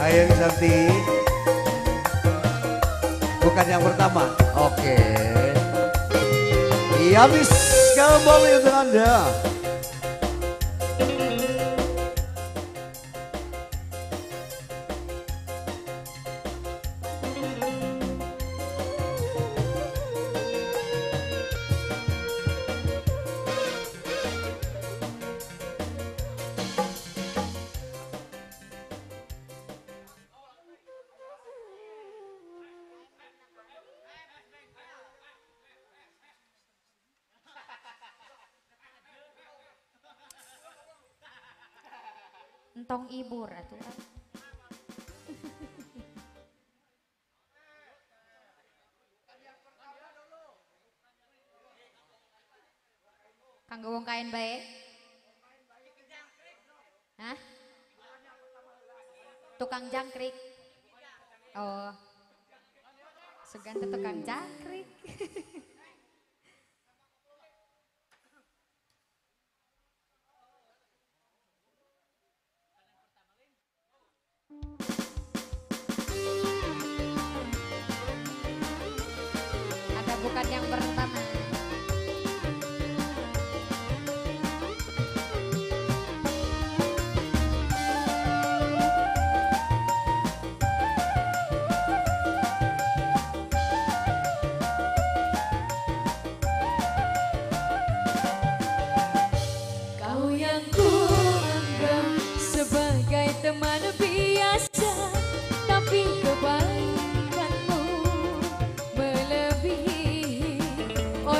Ayo Santi. Bukan yang pertama. Oke. Iya habis kembali untuk Anda. Entong ibu ratu. Kanggo wong kain baik. Hah? Tukang jangkrik. Oh. Sugan tukang jangkrik. Ada bukan yang pertama. Kau yang ku anggap sebagai teman biasa, tapi kebaikanmu melebihi.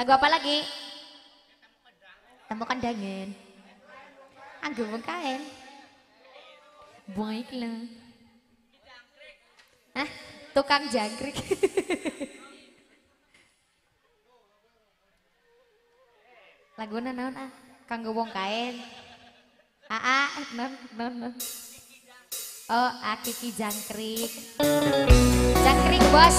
Lagu apa lagi? Temu Kandangan. Anggo wong kaen. Baiklah. Hah? Tukang jangkrik. Laguna naon ah? Kanggo wong kaen. Non. Oh, Kiki jangkrik. Jangkrik, Bos.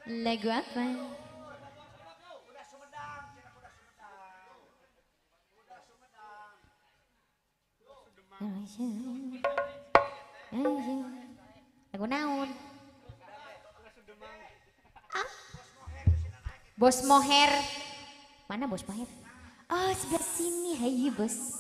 Lagu apa? Lagu naon? Ah? Bos Moher. Mana Bos Moher? Oh, sebelah sini. Hai, bos.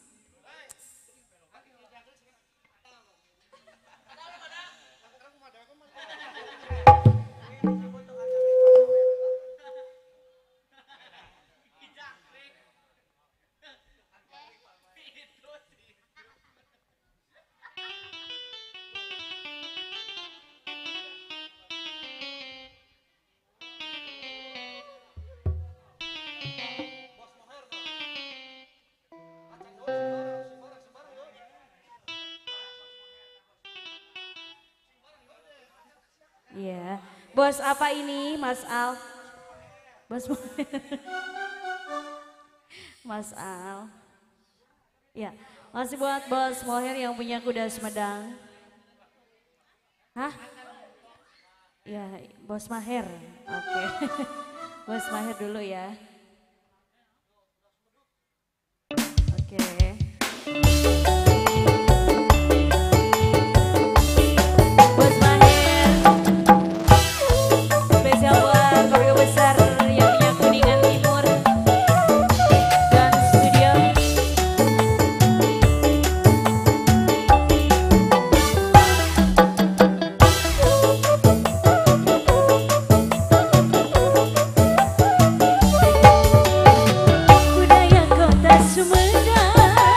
Iya. Bos apa ini Mas Al? Bos Moher. Mas Al. Ya, masih buat Bos Moher yang punya kuda Sumedang. Hah? Ya, Bos Maher. Oke. Bos Maher dulu ya. Oke. Bos Maher. Spesial buat keluarga besar yang punya Kuningan Timur dan studio. Budaya kota Sumedang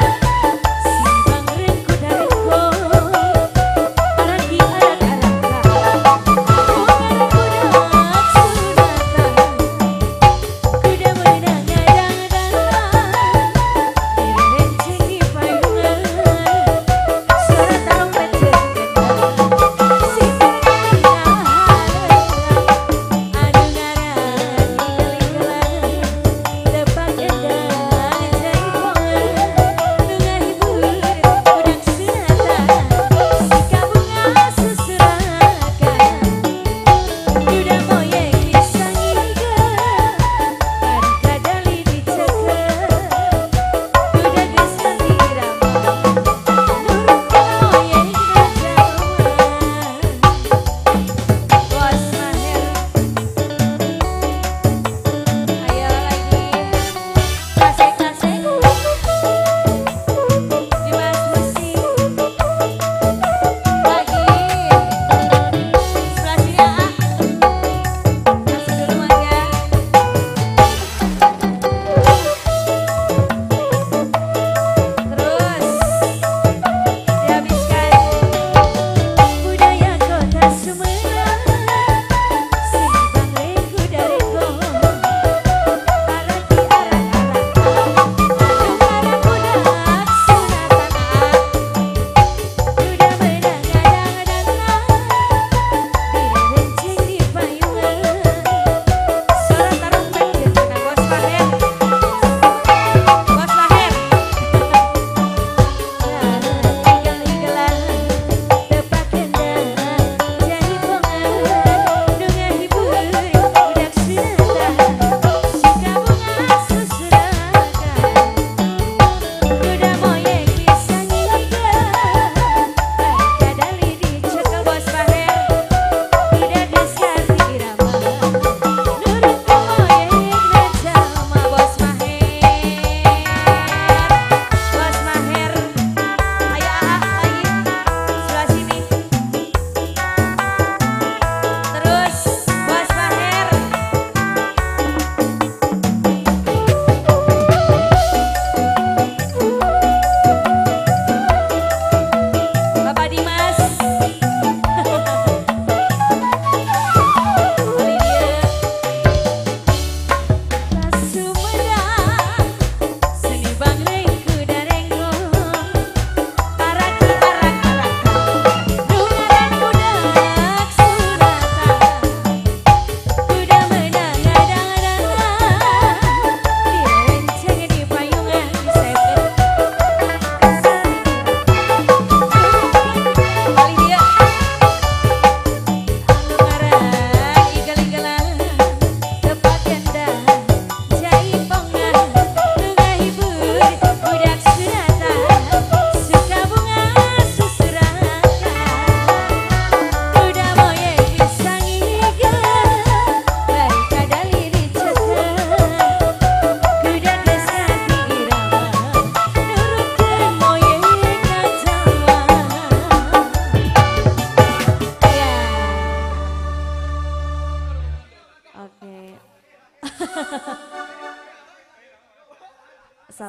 Sak.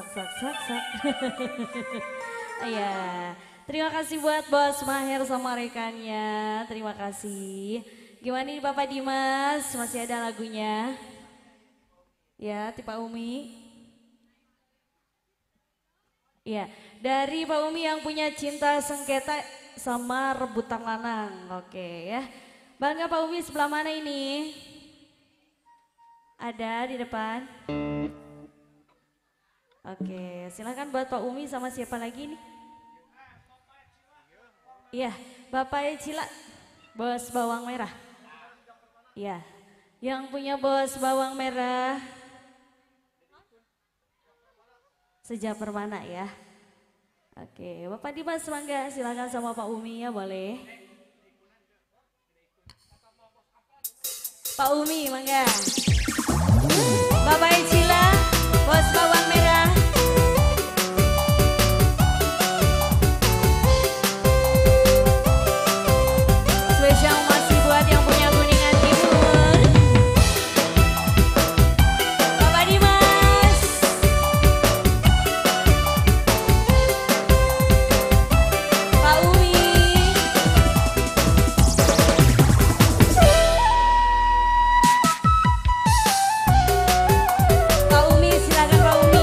Iya, terima kasih buat Bos Maher sama rekannya, terima kasih. Gimana nih Bapak Dimas, masih ada lagunya? Ya, Pak Umi. Ya, dari Pak Umi yang punya cinta sengketa sama rebutan lanang, oke ya. Bangga Pak Umi sebelah mana ini? Ada di depan. Oke, silakan buat Pak Umi sama siapa lagi nih? Iya, Bapak Cila, Bos Bawang Merah. Iya, yang punya Bos Bawang Merah. Sejak Permana ya. Oke, Bapak Dimas mangga silakan sama Pak Umi ya boleh. Pak Umi mangga. Bapak Cila, Bos Bawang Merah. Spesial masih buat yang punya Kuningan Timur. Bapak Dimas. Pak Umi. Pak Umi silakan Pak Umi.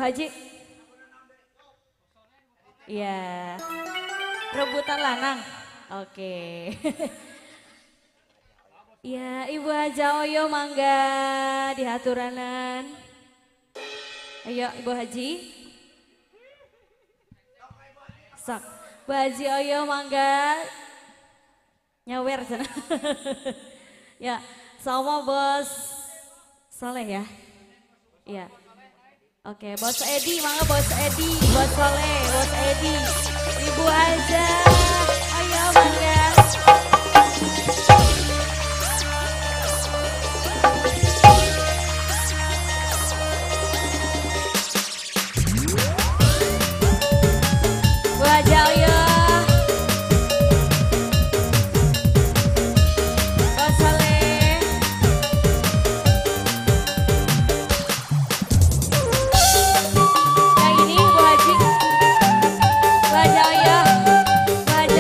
Haji. Iya. Rebutan lanang. Oke. Iya, Ibu Haja Oyo mangga dihaturanan. Ayo Ibu Haji. Sok. Bu Haji Oyo mangga nyawer sana. Ya, sama Bos Soleh ya. Iya. Oke, Bos Edi, mangga Bos Edi, Bos Soleh, Bos Edi, Ibu Haja, ayo mangga. Bu Haja, ayo. Bos Soleh. Yang ini Bu Haji. Bu Haja, ayo. Bu Haji.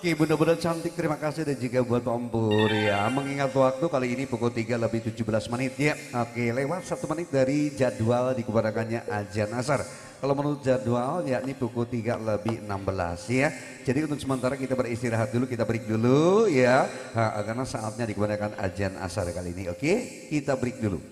Oke, benar-benar cantik. Terima kasih dan juga buat Om Pur ya. Mengingat waktu kali ini pukul 3 lebih 17 menit ya. Oke, lewat 1 menit dari jadwal dikumpulkannya azan asar. Kalau menurut jadwal yakni pukul 3 lebih 16 ya. Jadi untuk sementara kita beristirahat dulu, kita break dulu ya. Karena saatnya dikumpulkan azan asar kali ini. Oke, kita break dulu.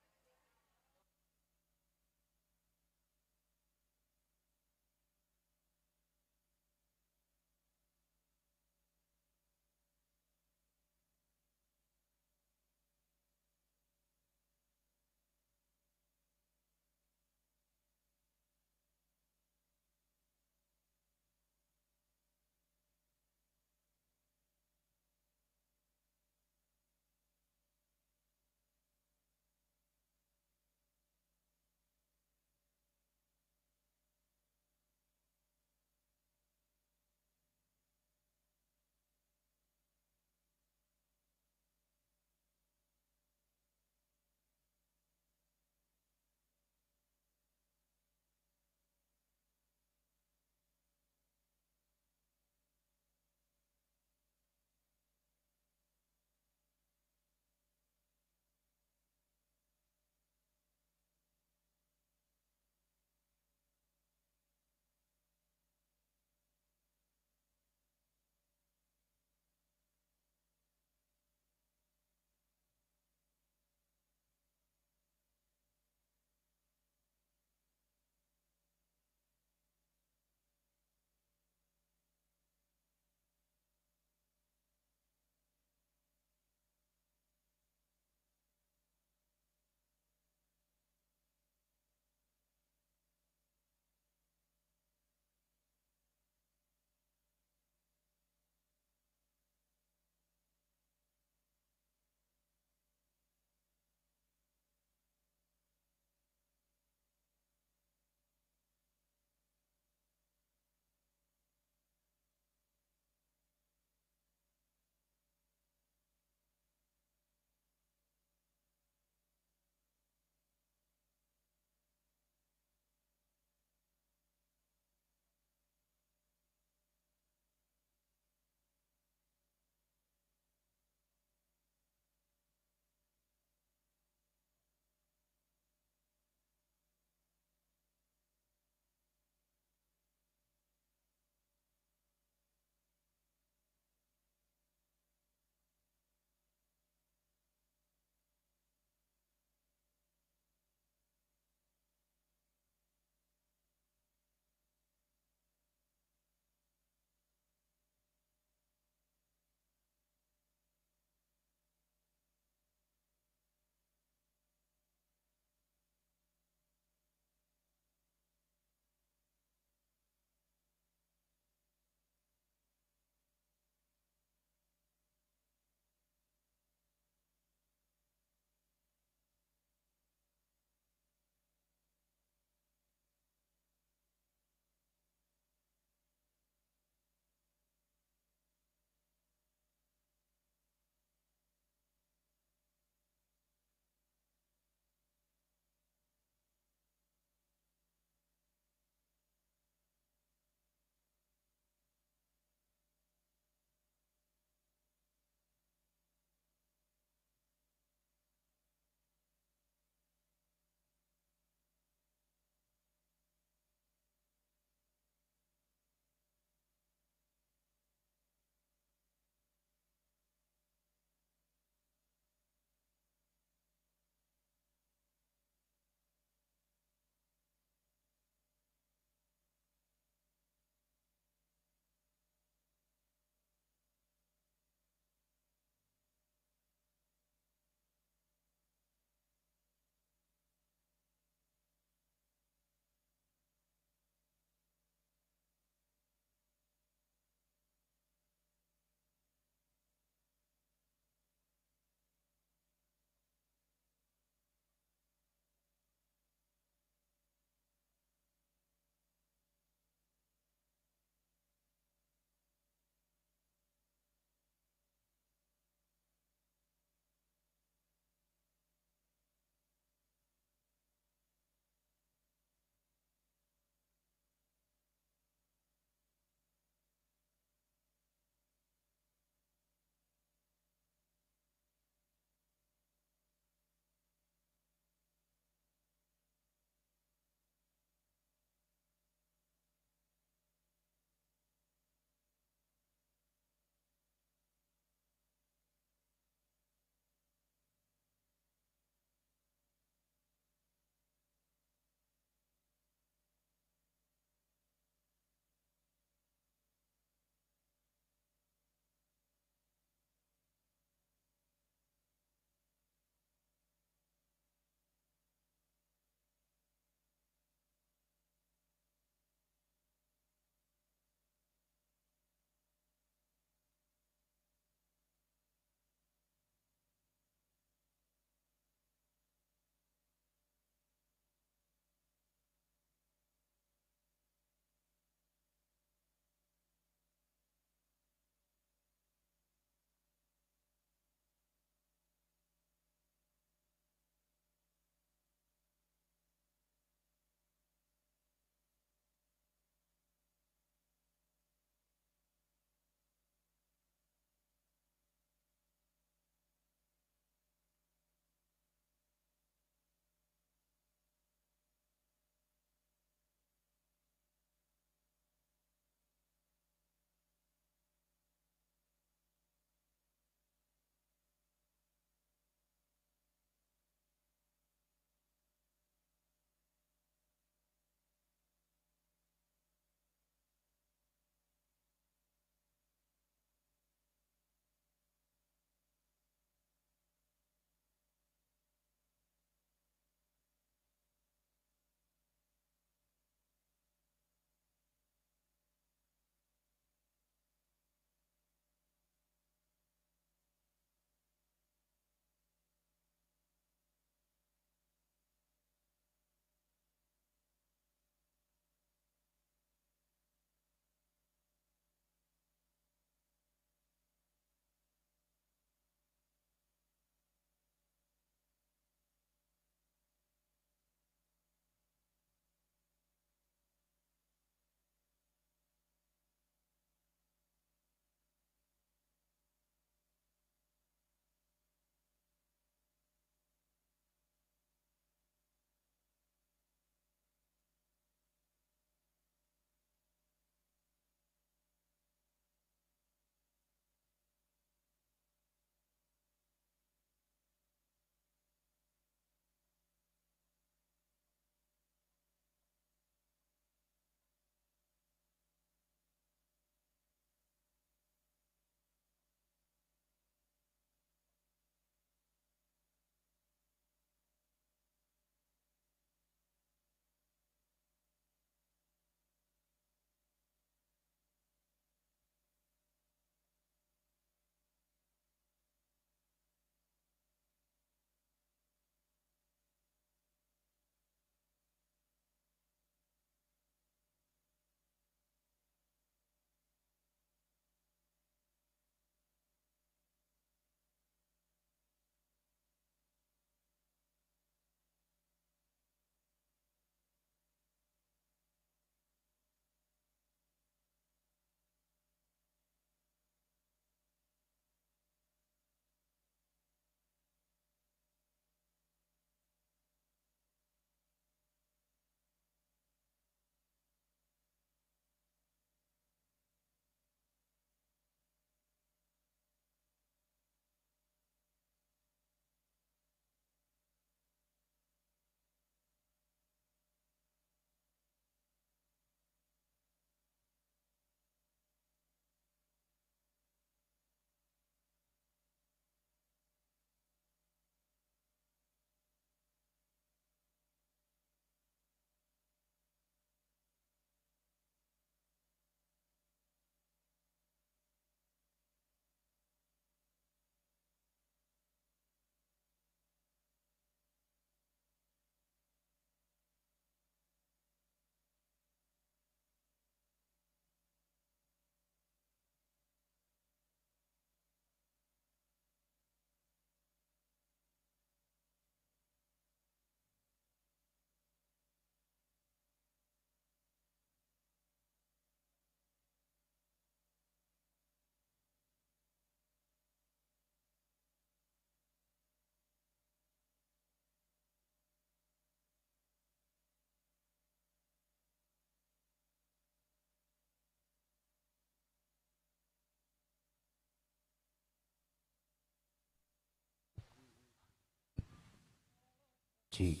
Cik.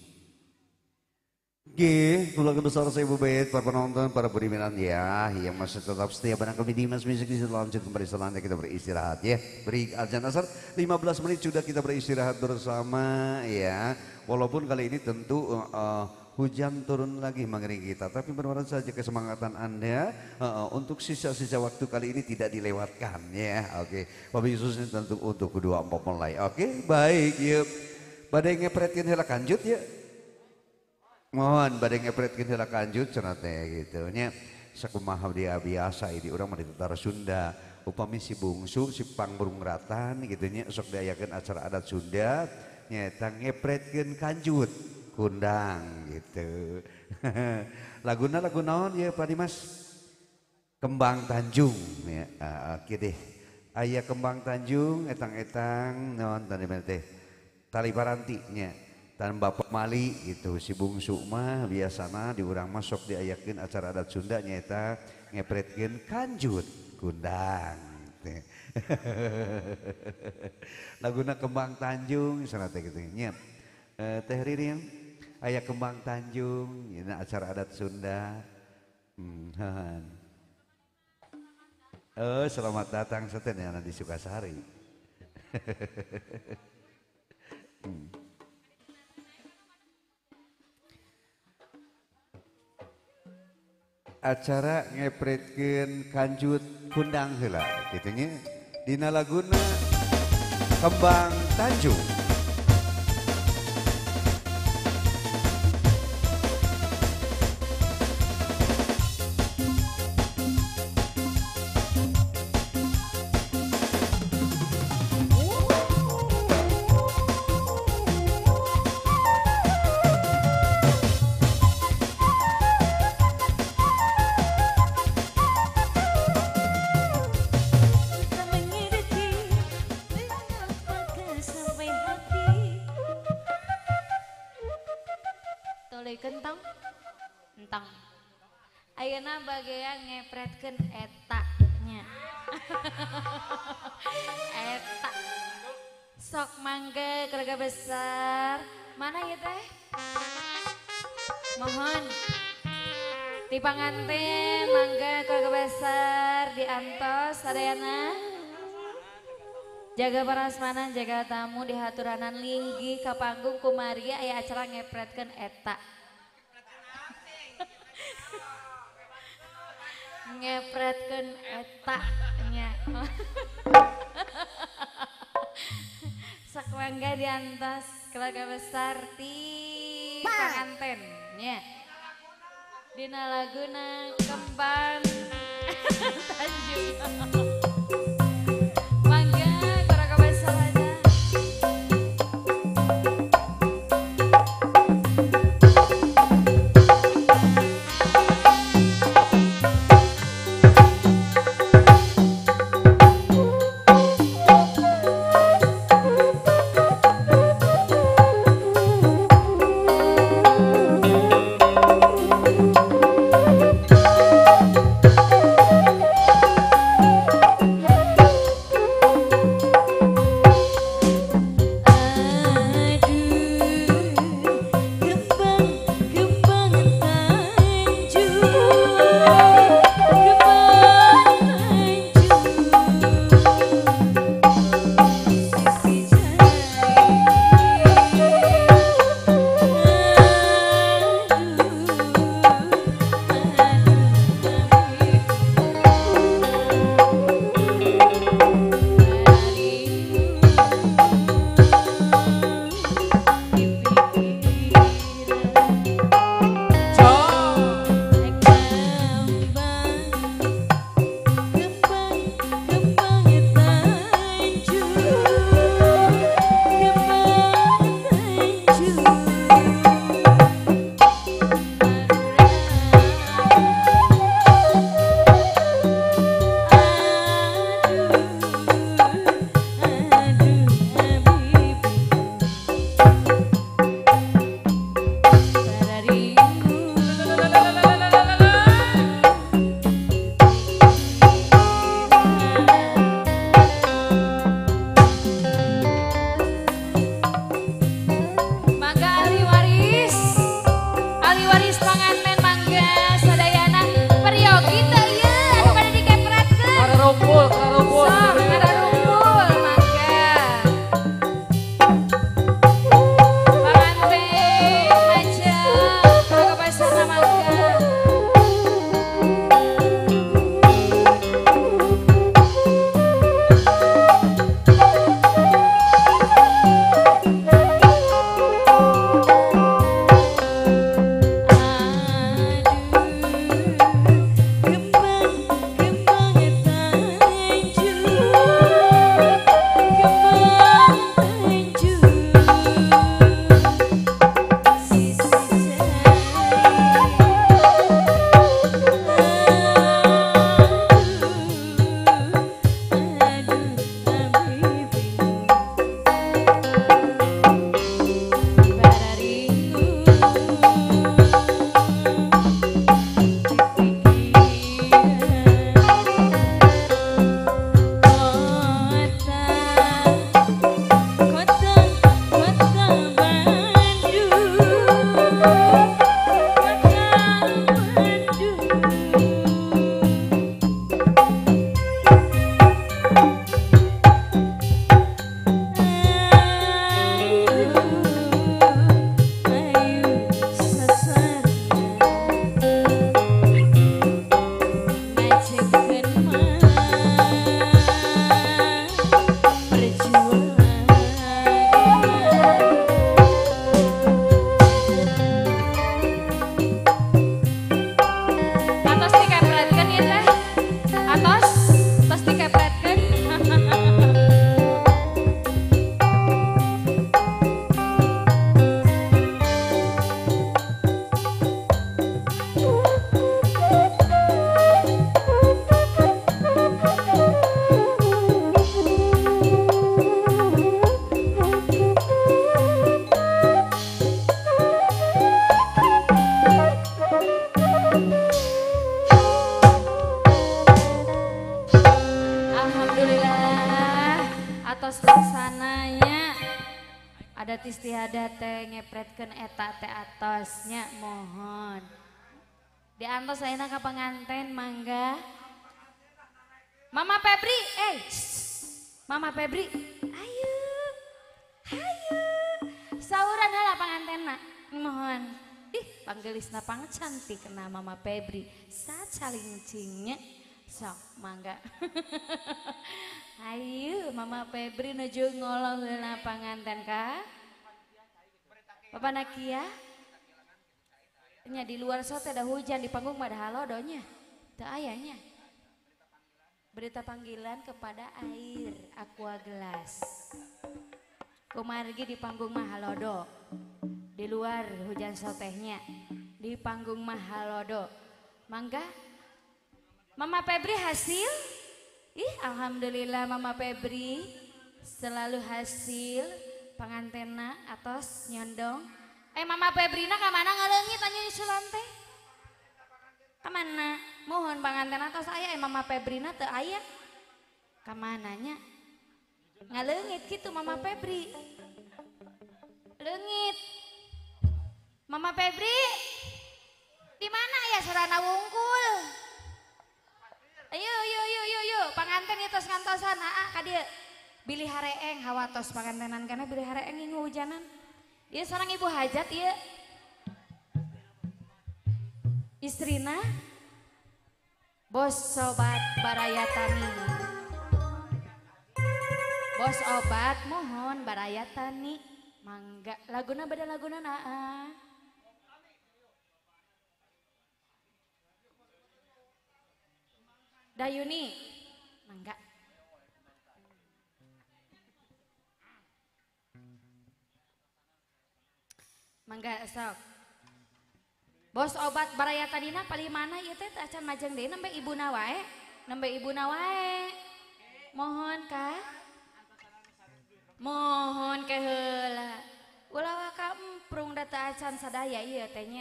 Oke, keluarga besar saya Bu Bet, para penonton, para beriman ya, yang masih tetap setia barang kami di Mas Music di lanjut kembali selanjutnya kita beristirahat ya. Beri azan asar 15 menit sudah kita beristirahat bersama ya. Walaupun kali ini tentu hujan turun lagi mengiringi kita, tapi berharap saja kesemangatan Anda untuk sisa-sisa waktu kali ini tidak dilewatkan ya. Oke, wabil khususnya tentu untuk kedua mempelai. Oke, baik yuk. Badai ngepretkin hela kanjut ya. Mohon badai ngepretkin hela kanjut cenatnya gitu nya. Sakumaha dia biasa ini orang mah di tentara Sunda. Upami si bungsu si pangburung ratan gitu nya sok diayakeun acara adat Sunda nyata ngepretkin kanjut kundang gitu. Laguna lagu naon ya Pak Dimas? Kembang Tanjung ya. Oke deh. Aya Kembang Tanjung etang-etang naon tadi teh. Tali paranti nya. Dan Bapak Mali gitu si bungsu mah biasana di urang masuk diayakeun acara adat Sunda nyata ngepretkeun kanjut kundang. Laguna Kembang Tanjung sana teh gitu nya. Teh Ririn aya Kembang Tanjung ina acara adat Sunda. Selamat datang seten ya di Sukasari. Acara ngepretkeun kanjut kundang heula kitu nya dina laguna Kembang Tanjung. Kentang entang ayeuna bagean ngepretkeun eta nya. Eta sok mangga keluarga besar mana ya teh mohon di panganten mangga keluarga besar diantos sadayana jaga parasmanan jaga tamu di haturanan linggi ka panggung kumaria aya acara ngepretkeun eta. Ngepretkeun eta nya. Sok mangga diantos keluarga besar ti panganten nya. Dina laguna Kembang Tanjung. atos laksananya adat istiadat teh ngepretkeun eta teh atosnya mohon diantos ayeuna ka penganten mangga Mama Febri Mama Febri ayo sauran heula pangantenna mohon panggelisna pang cantik na Mama Febri sacalingcingnya sok mangga ayo Mama Febri nuju ngolong heula panganten ka Papa Nakia nya di luar sote ada hujan di panggung mah ada halodonya teu ayanya berita panggilan kepada air aqua gelas kumargi di panggung mah halodo di luar hujan sotehnya di panggung mah halodo mangga Mama Febri hasil alhamdulillah Mama Febri selalu hasil pangantena atos nyondong Mama Febrina kamana ngaleungit anya nyusulan teh kamana mohon panganten atos aya Mama Febrina teu aya kamananya ngaleungit gitu Mama Febri leungit Mama Febri di mana ya sarana wungkul ayo panganten itu ngantosan ka dieu bilih hareeng hawatos pangantenan kana bilih hareeng ngingu hujanan ieu sareng ibu hajat ieu istrina bos sobat Barayatani bos obat mohon Barayatani mangga laguna beda laguna naa Dayuni mangga mangga sok bos obat Barayatadina paling mana ieu teh acan majeng deui nembe ibuna wae mohon ke heula ulah ka emprung da teu acan sadaya ieu teh nya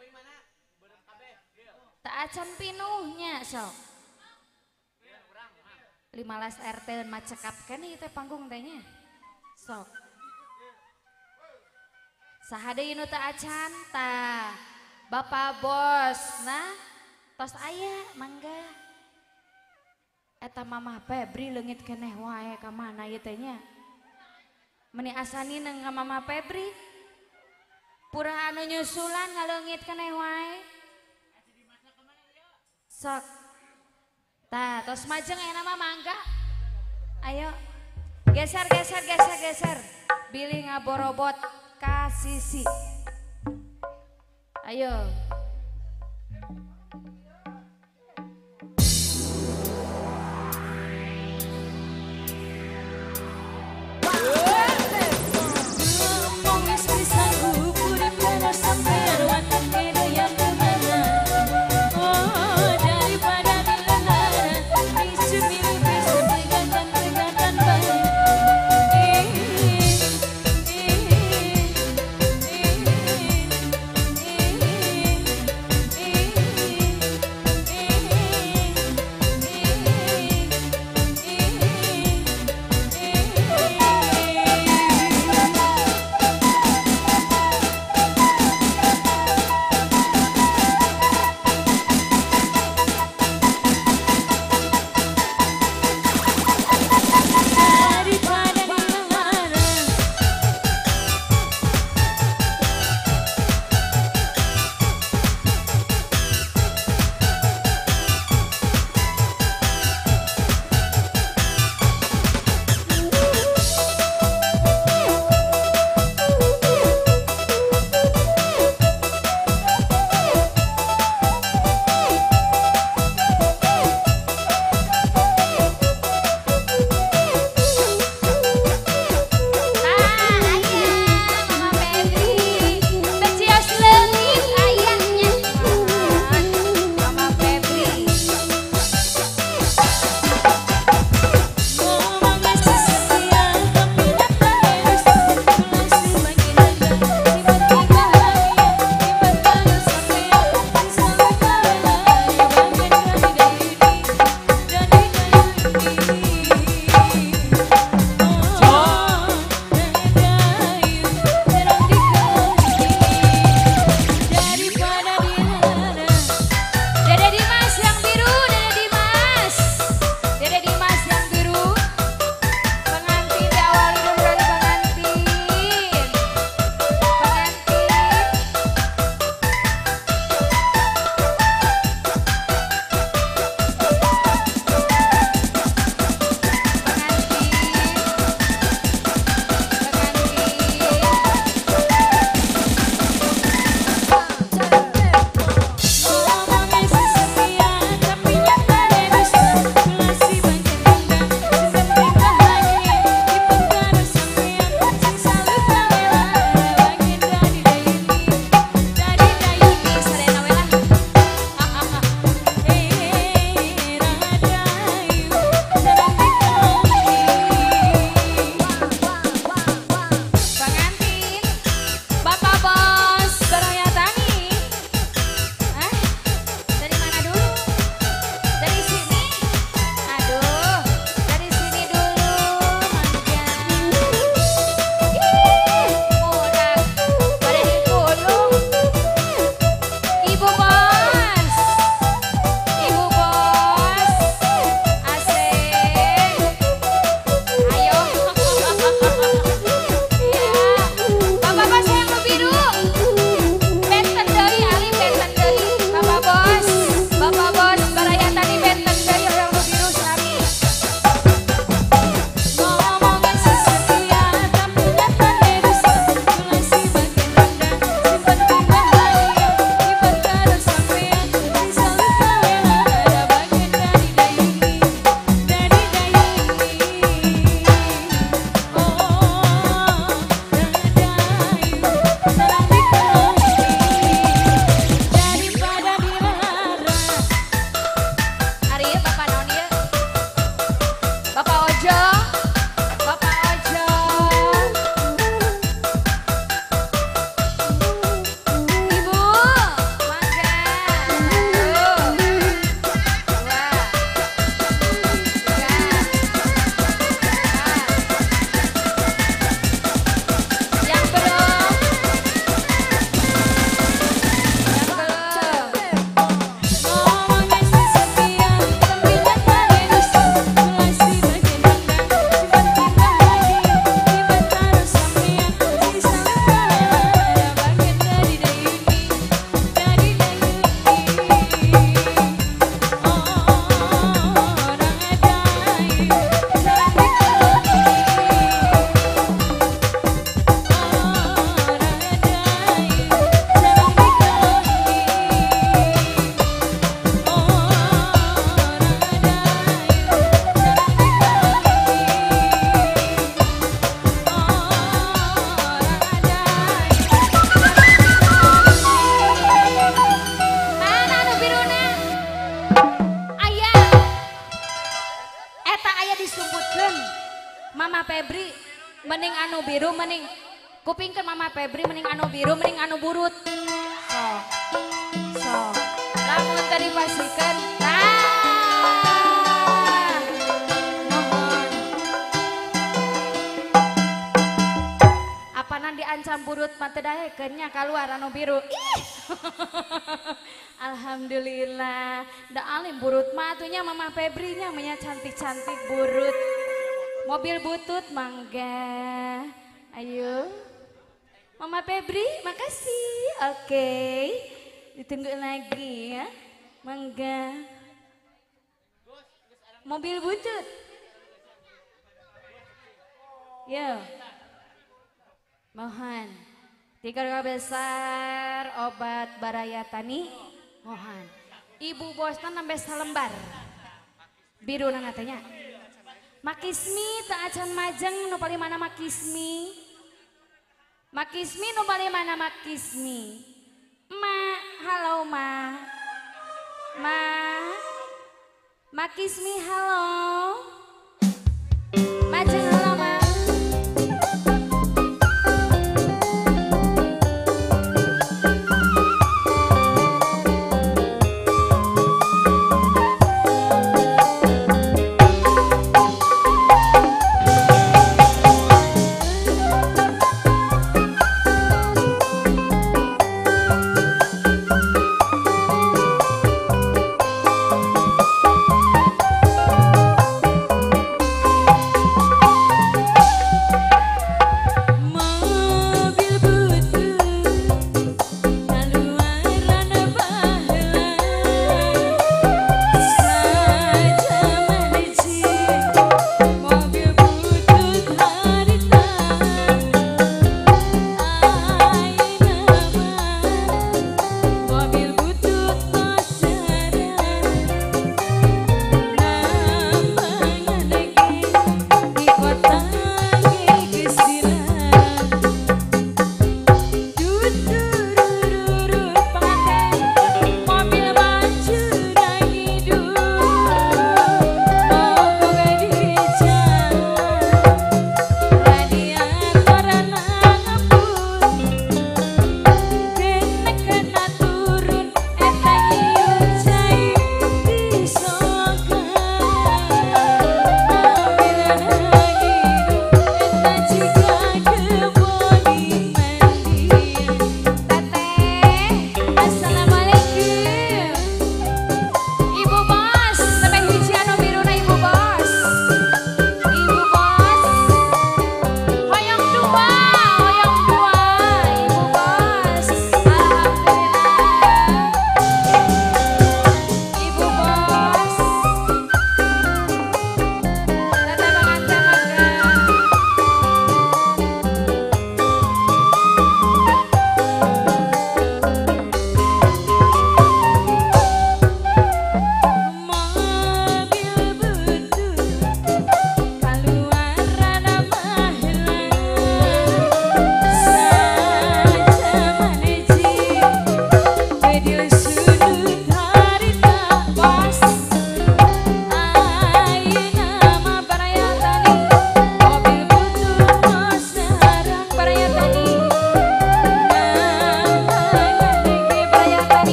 teu acan pinuhnya sok 15 RT mah cekapkeun ieu teh panggung teh nya sok saha deui nu teu acan tah Bapak bos nah tos aya mangga eta Mama Febri leungit keneh wae ka mana ieu teh nya meni asani neung ka Mama Febri pura anu nyusulan ngaleungit keneh wae sok tah tos majeng aya mah mangga ayo geser bilih ngaborobot ka sisi ayo disumputkeun Mama Febri mending anu biru mending kupingkeun Mama Febri mending anu biru mending anu burut. So. Lamun teu dipasikeun. Diancam burut mata daekeunnya keluar anu biru. Ih. Alhamdulillah. Da alim burut mah atunya Mama Febri-nya menya cantik-cantik burut. Mobil butut mangga. Ayo. Mama Febri, makasih. Oke. Ditunggu lagi ya. Mangga. Mobil butut. Yo. Mohon, 3 keluarga besar obat Barayatani, mohon. Ibu bosna nambah salembar, biru nangatanya. Makismi tak acan majeng nu paling mana makismi. Makismi nu paling mana makismi. Ma, halo ma. Ma, makismi halo. Majeng halo ma.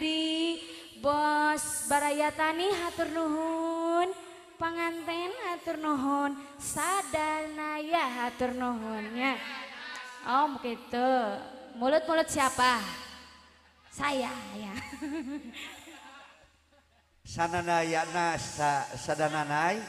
Saledri, Bos Barayatani hatur nuhun, panganten hatur nuhun, sadanaya hatur nuhunnya. Om gitu. Mulut-mulut siapa? Saya ya. Sananayana sadananay.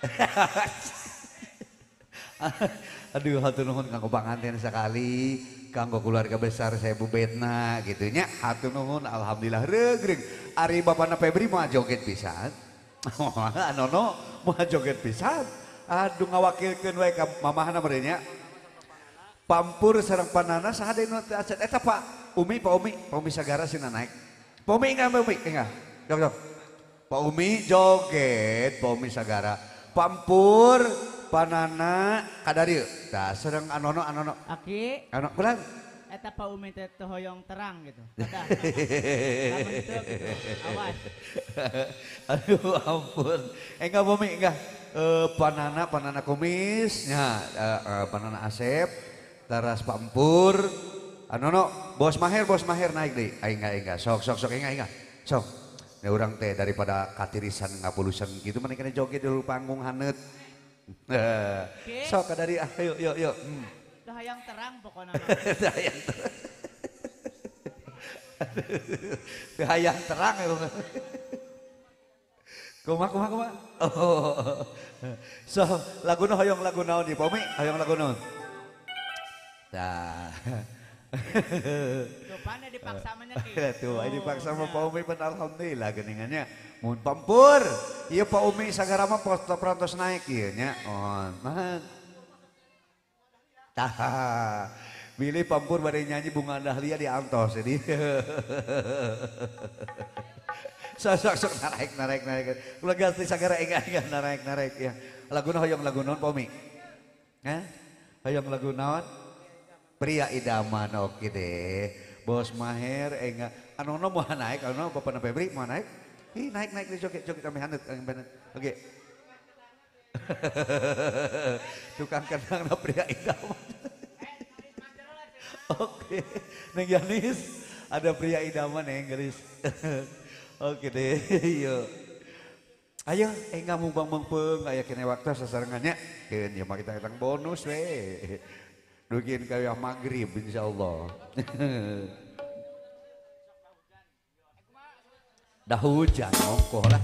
Aduh hatur nuhun kanggo panganten sekali, kanggo keluarga besar saya Bu Betna gitu nya. Hatur nuhun alhamdulillah regreg. Ari bapana Febri mau joget pisan. Anono mau joget pisan. Aduh ngawakilkeun wae ka mamahna meureun nya. Pampur sareng panana saha deui nu teu aset eta Pak Umi sagara sina naik. Pak Umi enggak Jog. Pak Umi joget, Pak Umi sagara. Pampur panana kadarieu. Tah sareng anono. Aki. Ano kulan? Eta Pak Umi teh hoyong terang gitu. Ada. Lamun itu gitu. Awas. Aduh ampun. Enggak Pak Umi enggak. Panana kumis, nya panana Asep. Taras Pampur, anono bos Maher naik deh, enggak, sok enggak, sok. Ya orang teh daripada katirisan ngapulusan gitu, mana kena joget dulu panggung hanet. Sok dari yuk. Dah yang terang pokoknya. Hayang terang ya. Kumaha. Oh. So, lagu hoyong lagu naon di Pomi, hoyong lagu naon. Nah. Tuh pana dipaksa mana ki. Tuh, ini dipaksa sama Pak Umi pun alhamdulillah geningannya. Mun Pampur, iya Pak Umi sagara mah perantos naik ieu nya. Oh, man. Tah. Bilih Pampur bade nyanyi Bunga Dahlia di Antos jadi. Sok narik. Ulah ganti sagara enggak narik ya. Laguna hoyong lagu naon Pak Umi? Hah? Hoyong lagu naon? Pria idaman oke deh. Bos Maher enggak. Anono mau naik, anono Bapak Febri mau naik. Ih naik di joget kami hanet. Oke. Tukang kenang pria idaman. Oke. Neng Yanis ada pria idaman Neng gelis. Oke deh. Yuk. Ayo enggak mumpang aya kene waktu sasarengannya. Keun ya mah kita hitang bonus we. Dugiin kayak maghrib insyaallah. Dah hujan ongkoh lah.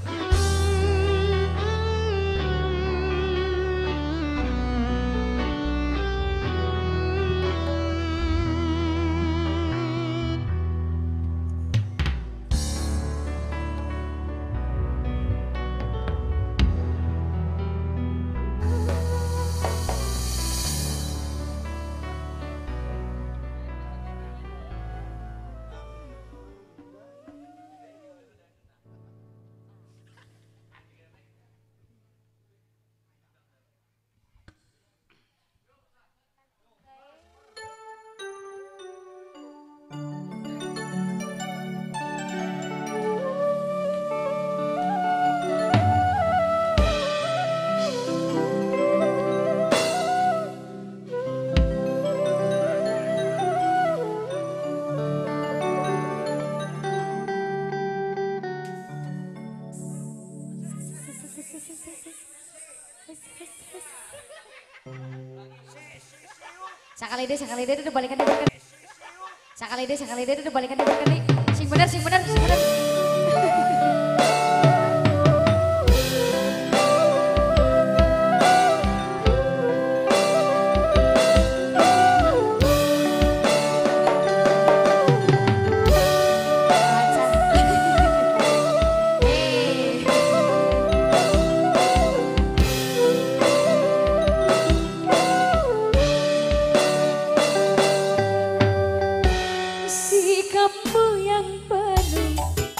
Sakali deh udah balikan deh. Sakali deh udah balikan deh. Sing bener. Sikapmu yang penuh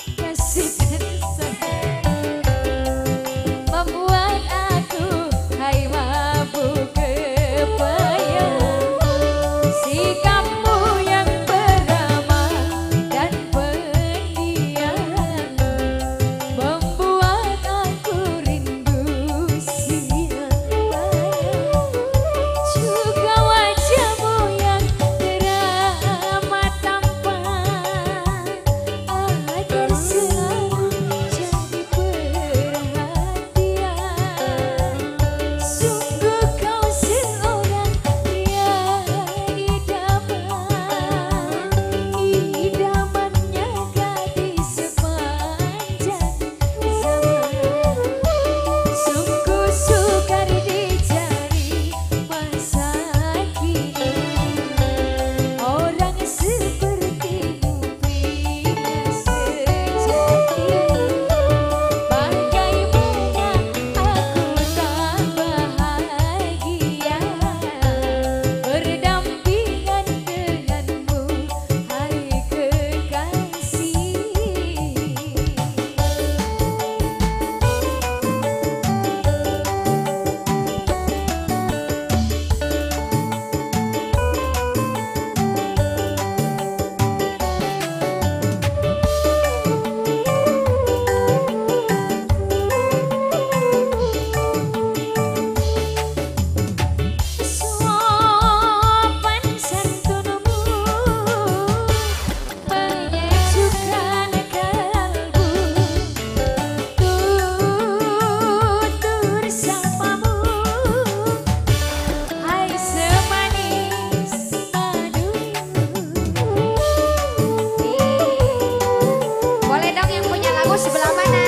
Sebelah mana?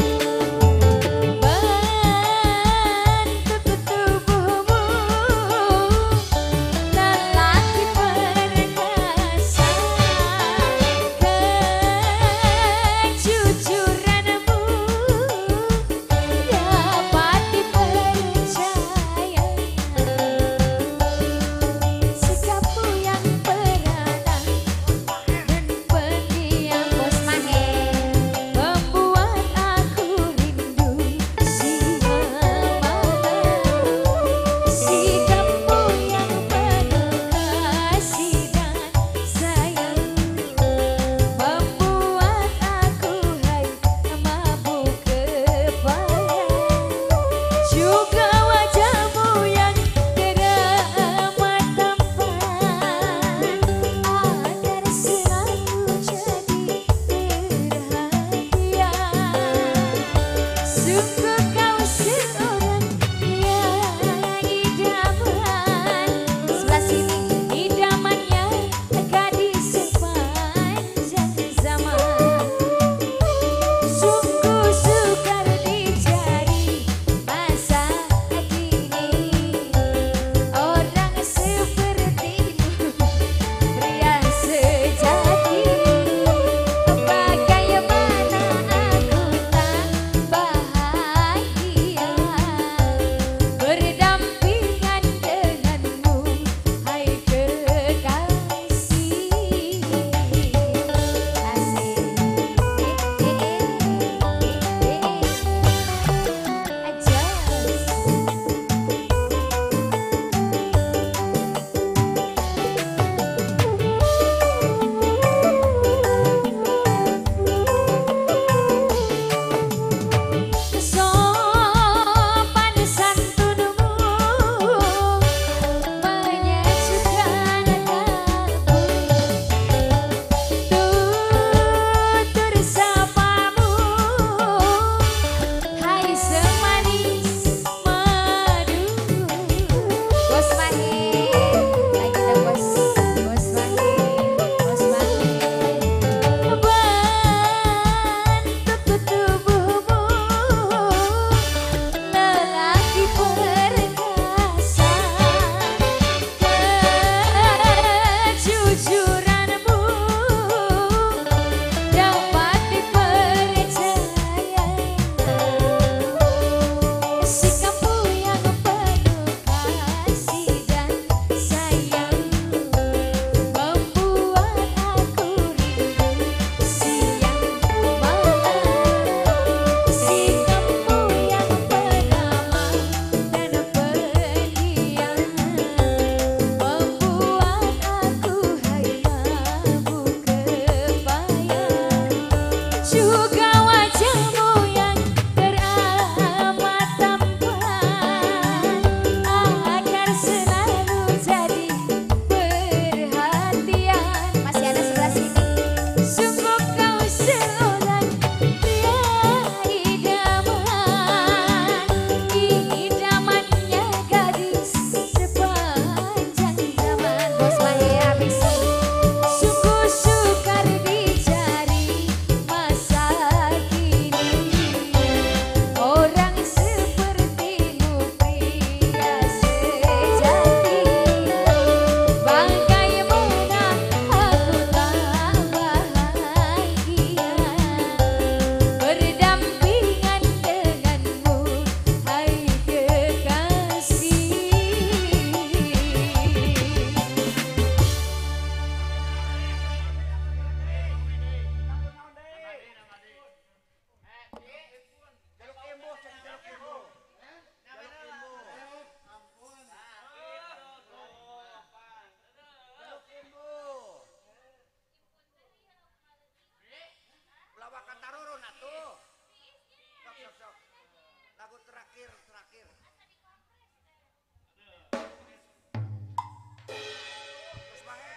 Bentuk tubuhmu lelaki perkasa, kejujuranmu dapat dipercaya, sikapmu yang perana dan pendiam Bos Mahe. membuat aku rindu siapa. Sikapmu yang penuh kasih dan sayang membuat aku hai mabuk kebayang. Juga wajahmu yang teramat tampan agar selalu jadi perhatian. Sungguh kau seorang yang idaman. Sebelah sini idamannya gadis sepanjang zaman. Sungguh sukar dicari masa kini orang sepertimu, pria sejati. Bagaimana aku tak bahagia berdampingan denganmu, hai kekasih. Sopan santunmu menyejukkan kalbu, tutur sapamu hai semanis madu. Bos Mahe. Lagi kita bos. Bos Mahe. Bos Mahe. Bentuk tubuhmu lelaki perkasa, kejujuranmu dapat dipercaya, sikapmu yang penuh kasih dan sayang membuat aku rindu siang malam. Sikapmu yang peramah dan pendiam membuat aku hai mabuk kebayang. Juga wajahmu yang teramat tampan agar selalu jadi perhatian. Masih ada sebelah sini. Sungguh kau seorang pria idaman, idamannya gadis sepanjang zaman. Bos Mahe habis. Sungguh sukar dicari masa kini orang sepertimu, pria sejati. Bagaimana aku tak bahagia berdampingan denganmu, hai kekasih. Lawak katarurun atuh. Sok. Lagu terakhir. Terus Mahe.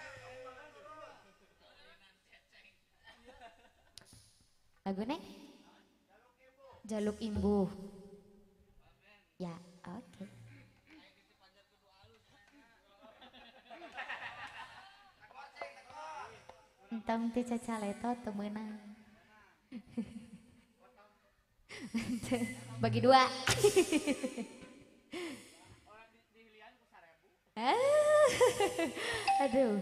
Lagu nih? Jaluk Imbuh. Ya, oke. Entang teh caca leto temenang. Bagi dua. Aduh.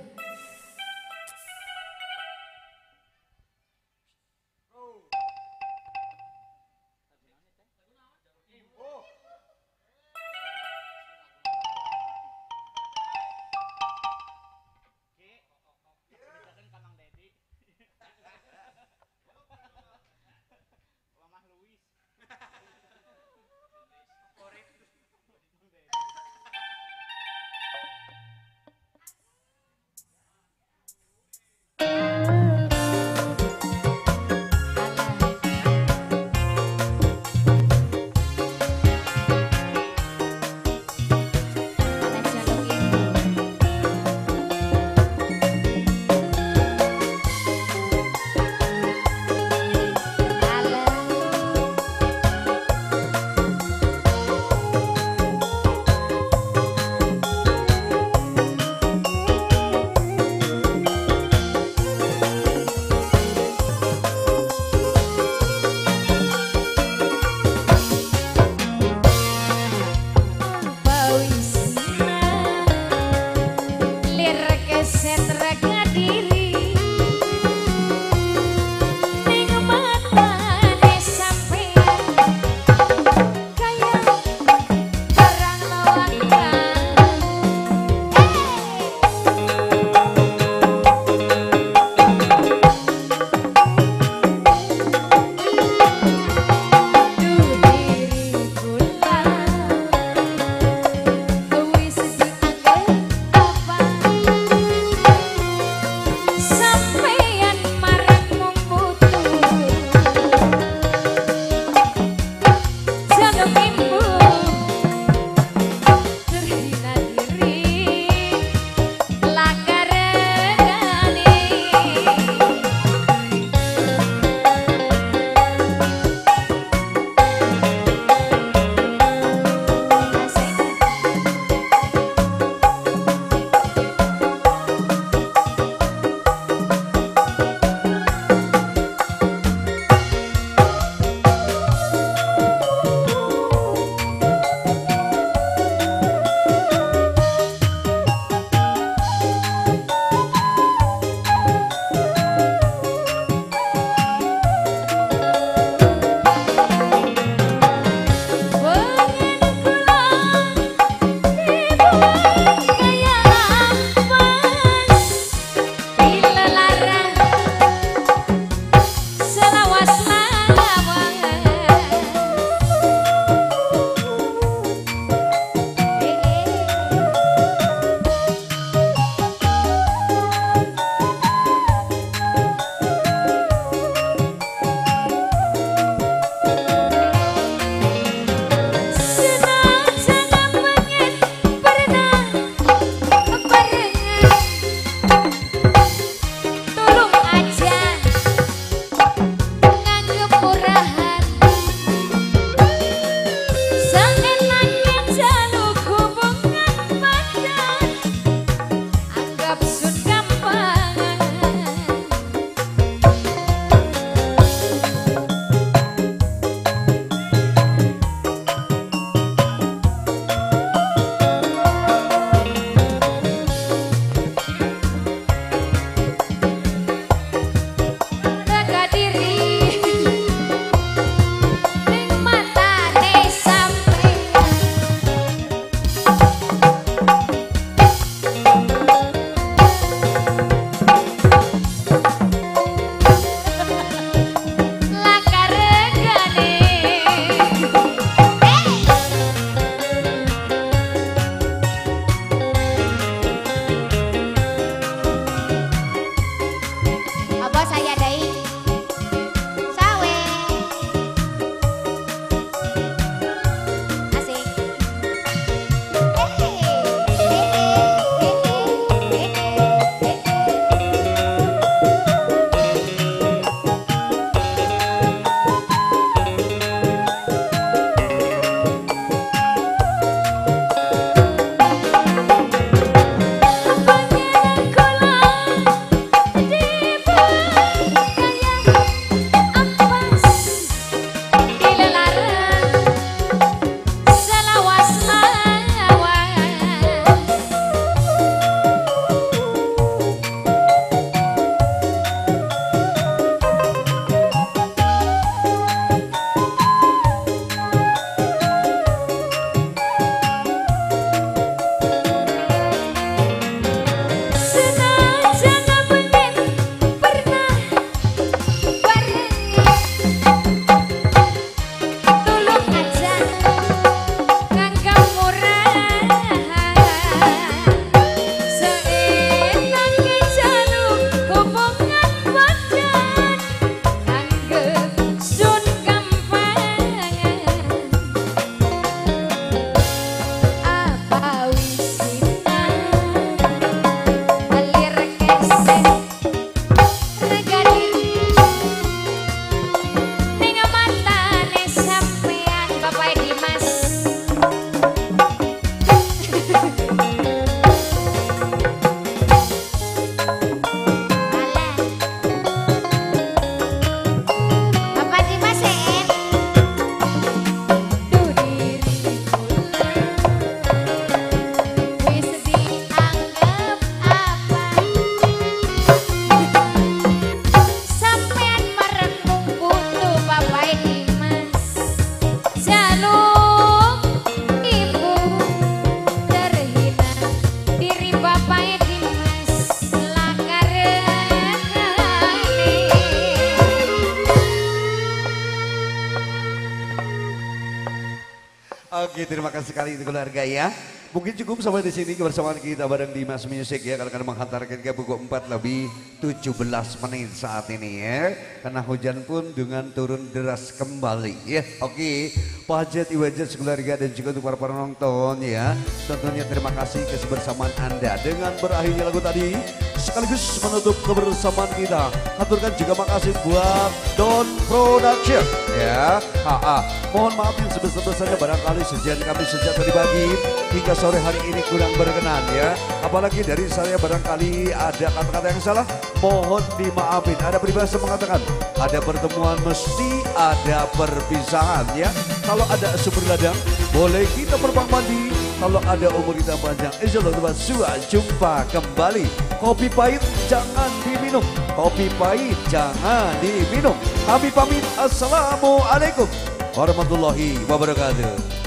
Oke, terima kasih sekali itu keluarga ya. Mungkin cukup sampai di sini kebersamaan kita bareng Dimas Music ya. Karena menghantarkan ke pukul 4 lebih 17 menit saat ini ya. Karena hujan pun dengan turun deras kembali ya. Oke, Pajat Iwajat keluarga dan juga untuk para penonton ya. Tentunya terima kasih kebersamaan Anda. Dengan berakhirnya lagu tadi sekaligus menutup kebersamaan kita. Aturkan juga makasih buat Don Production ya. Mohon maafin sebesar-besarnya barangkali sejian kami sejak tadi pagi hingga sore hari ini kurang berkenan ya. Apalagi dari saya barangkali ada kata-kata yang salah, mohon dimaafin. Ada peribahasa mengatakan ada pertemuan mesti ada perpisahan ya. Kalau ada sumber ladang boleh kita berbang mandi. Kalau ada umur kita panjang, insyaallah jumpa kembali. Kopi pahit jangan diminum. Kopi pahit jangan diminum. Kami pamit. Assalamualaikum warahmatullahi wabarakatuh.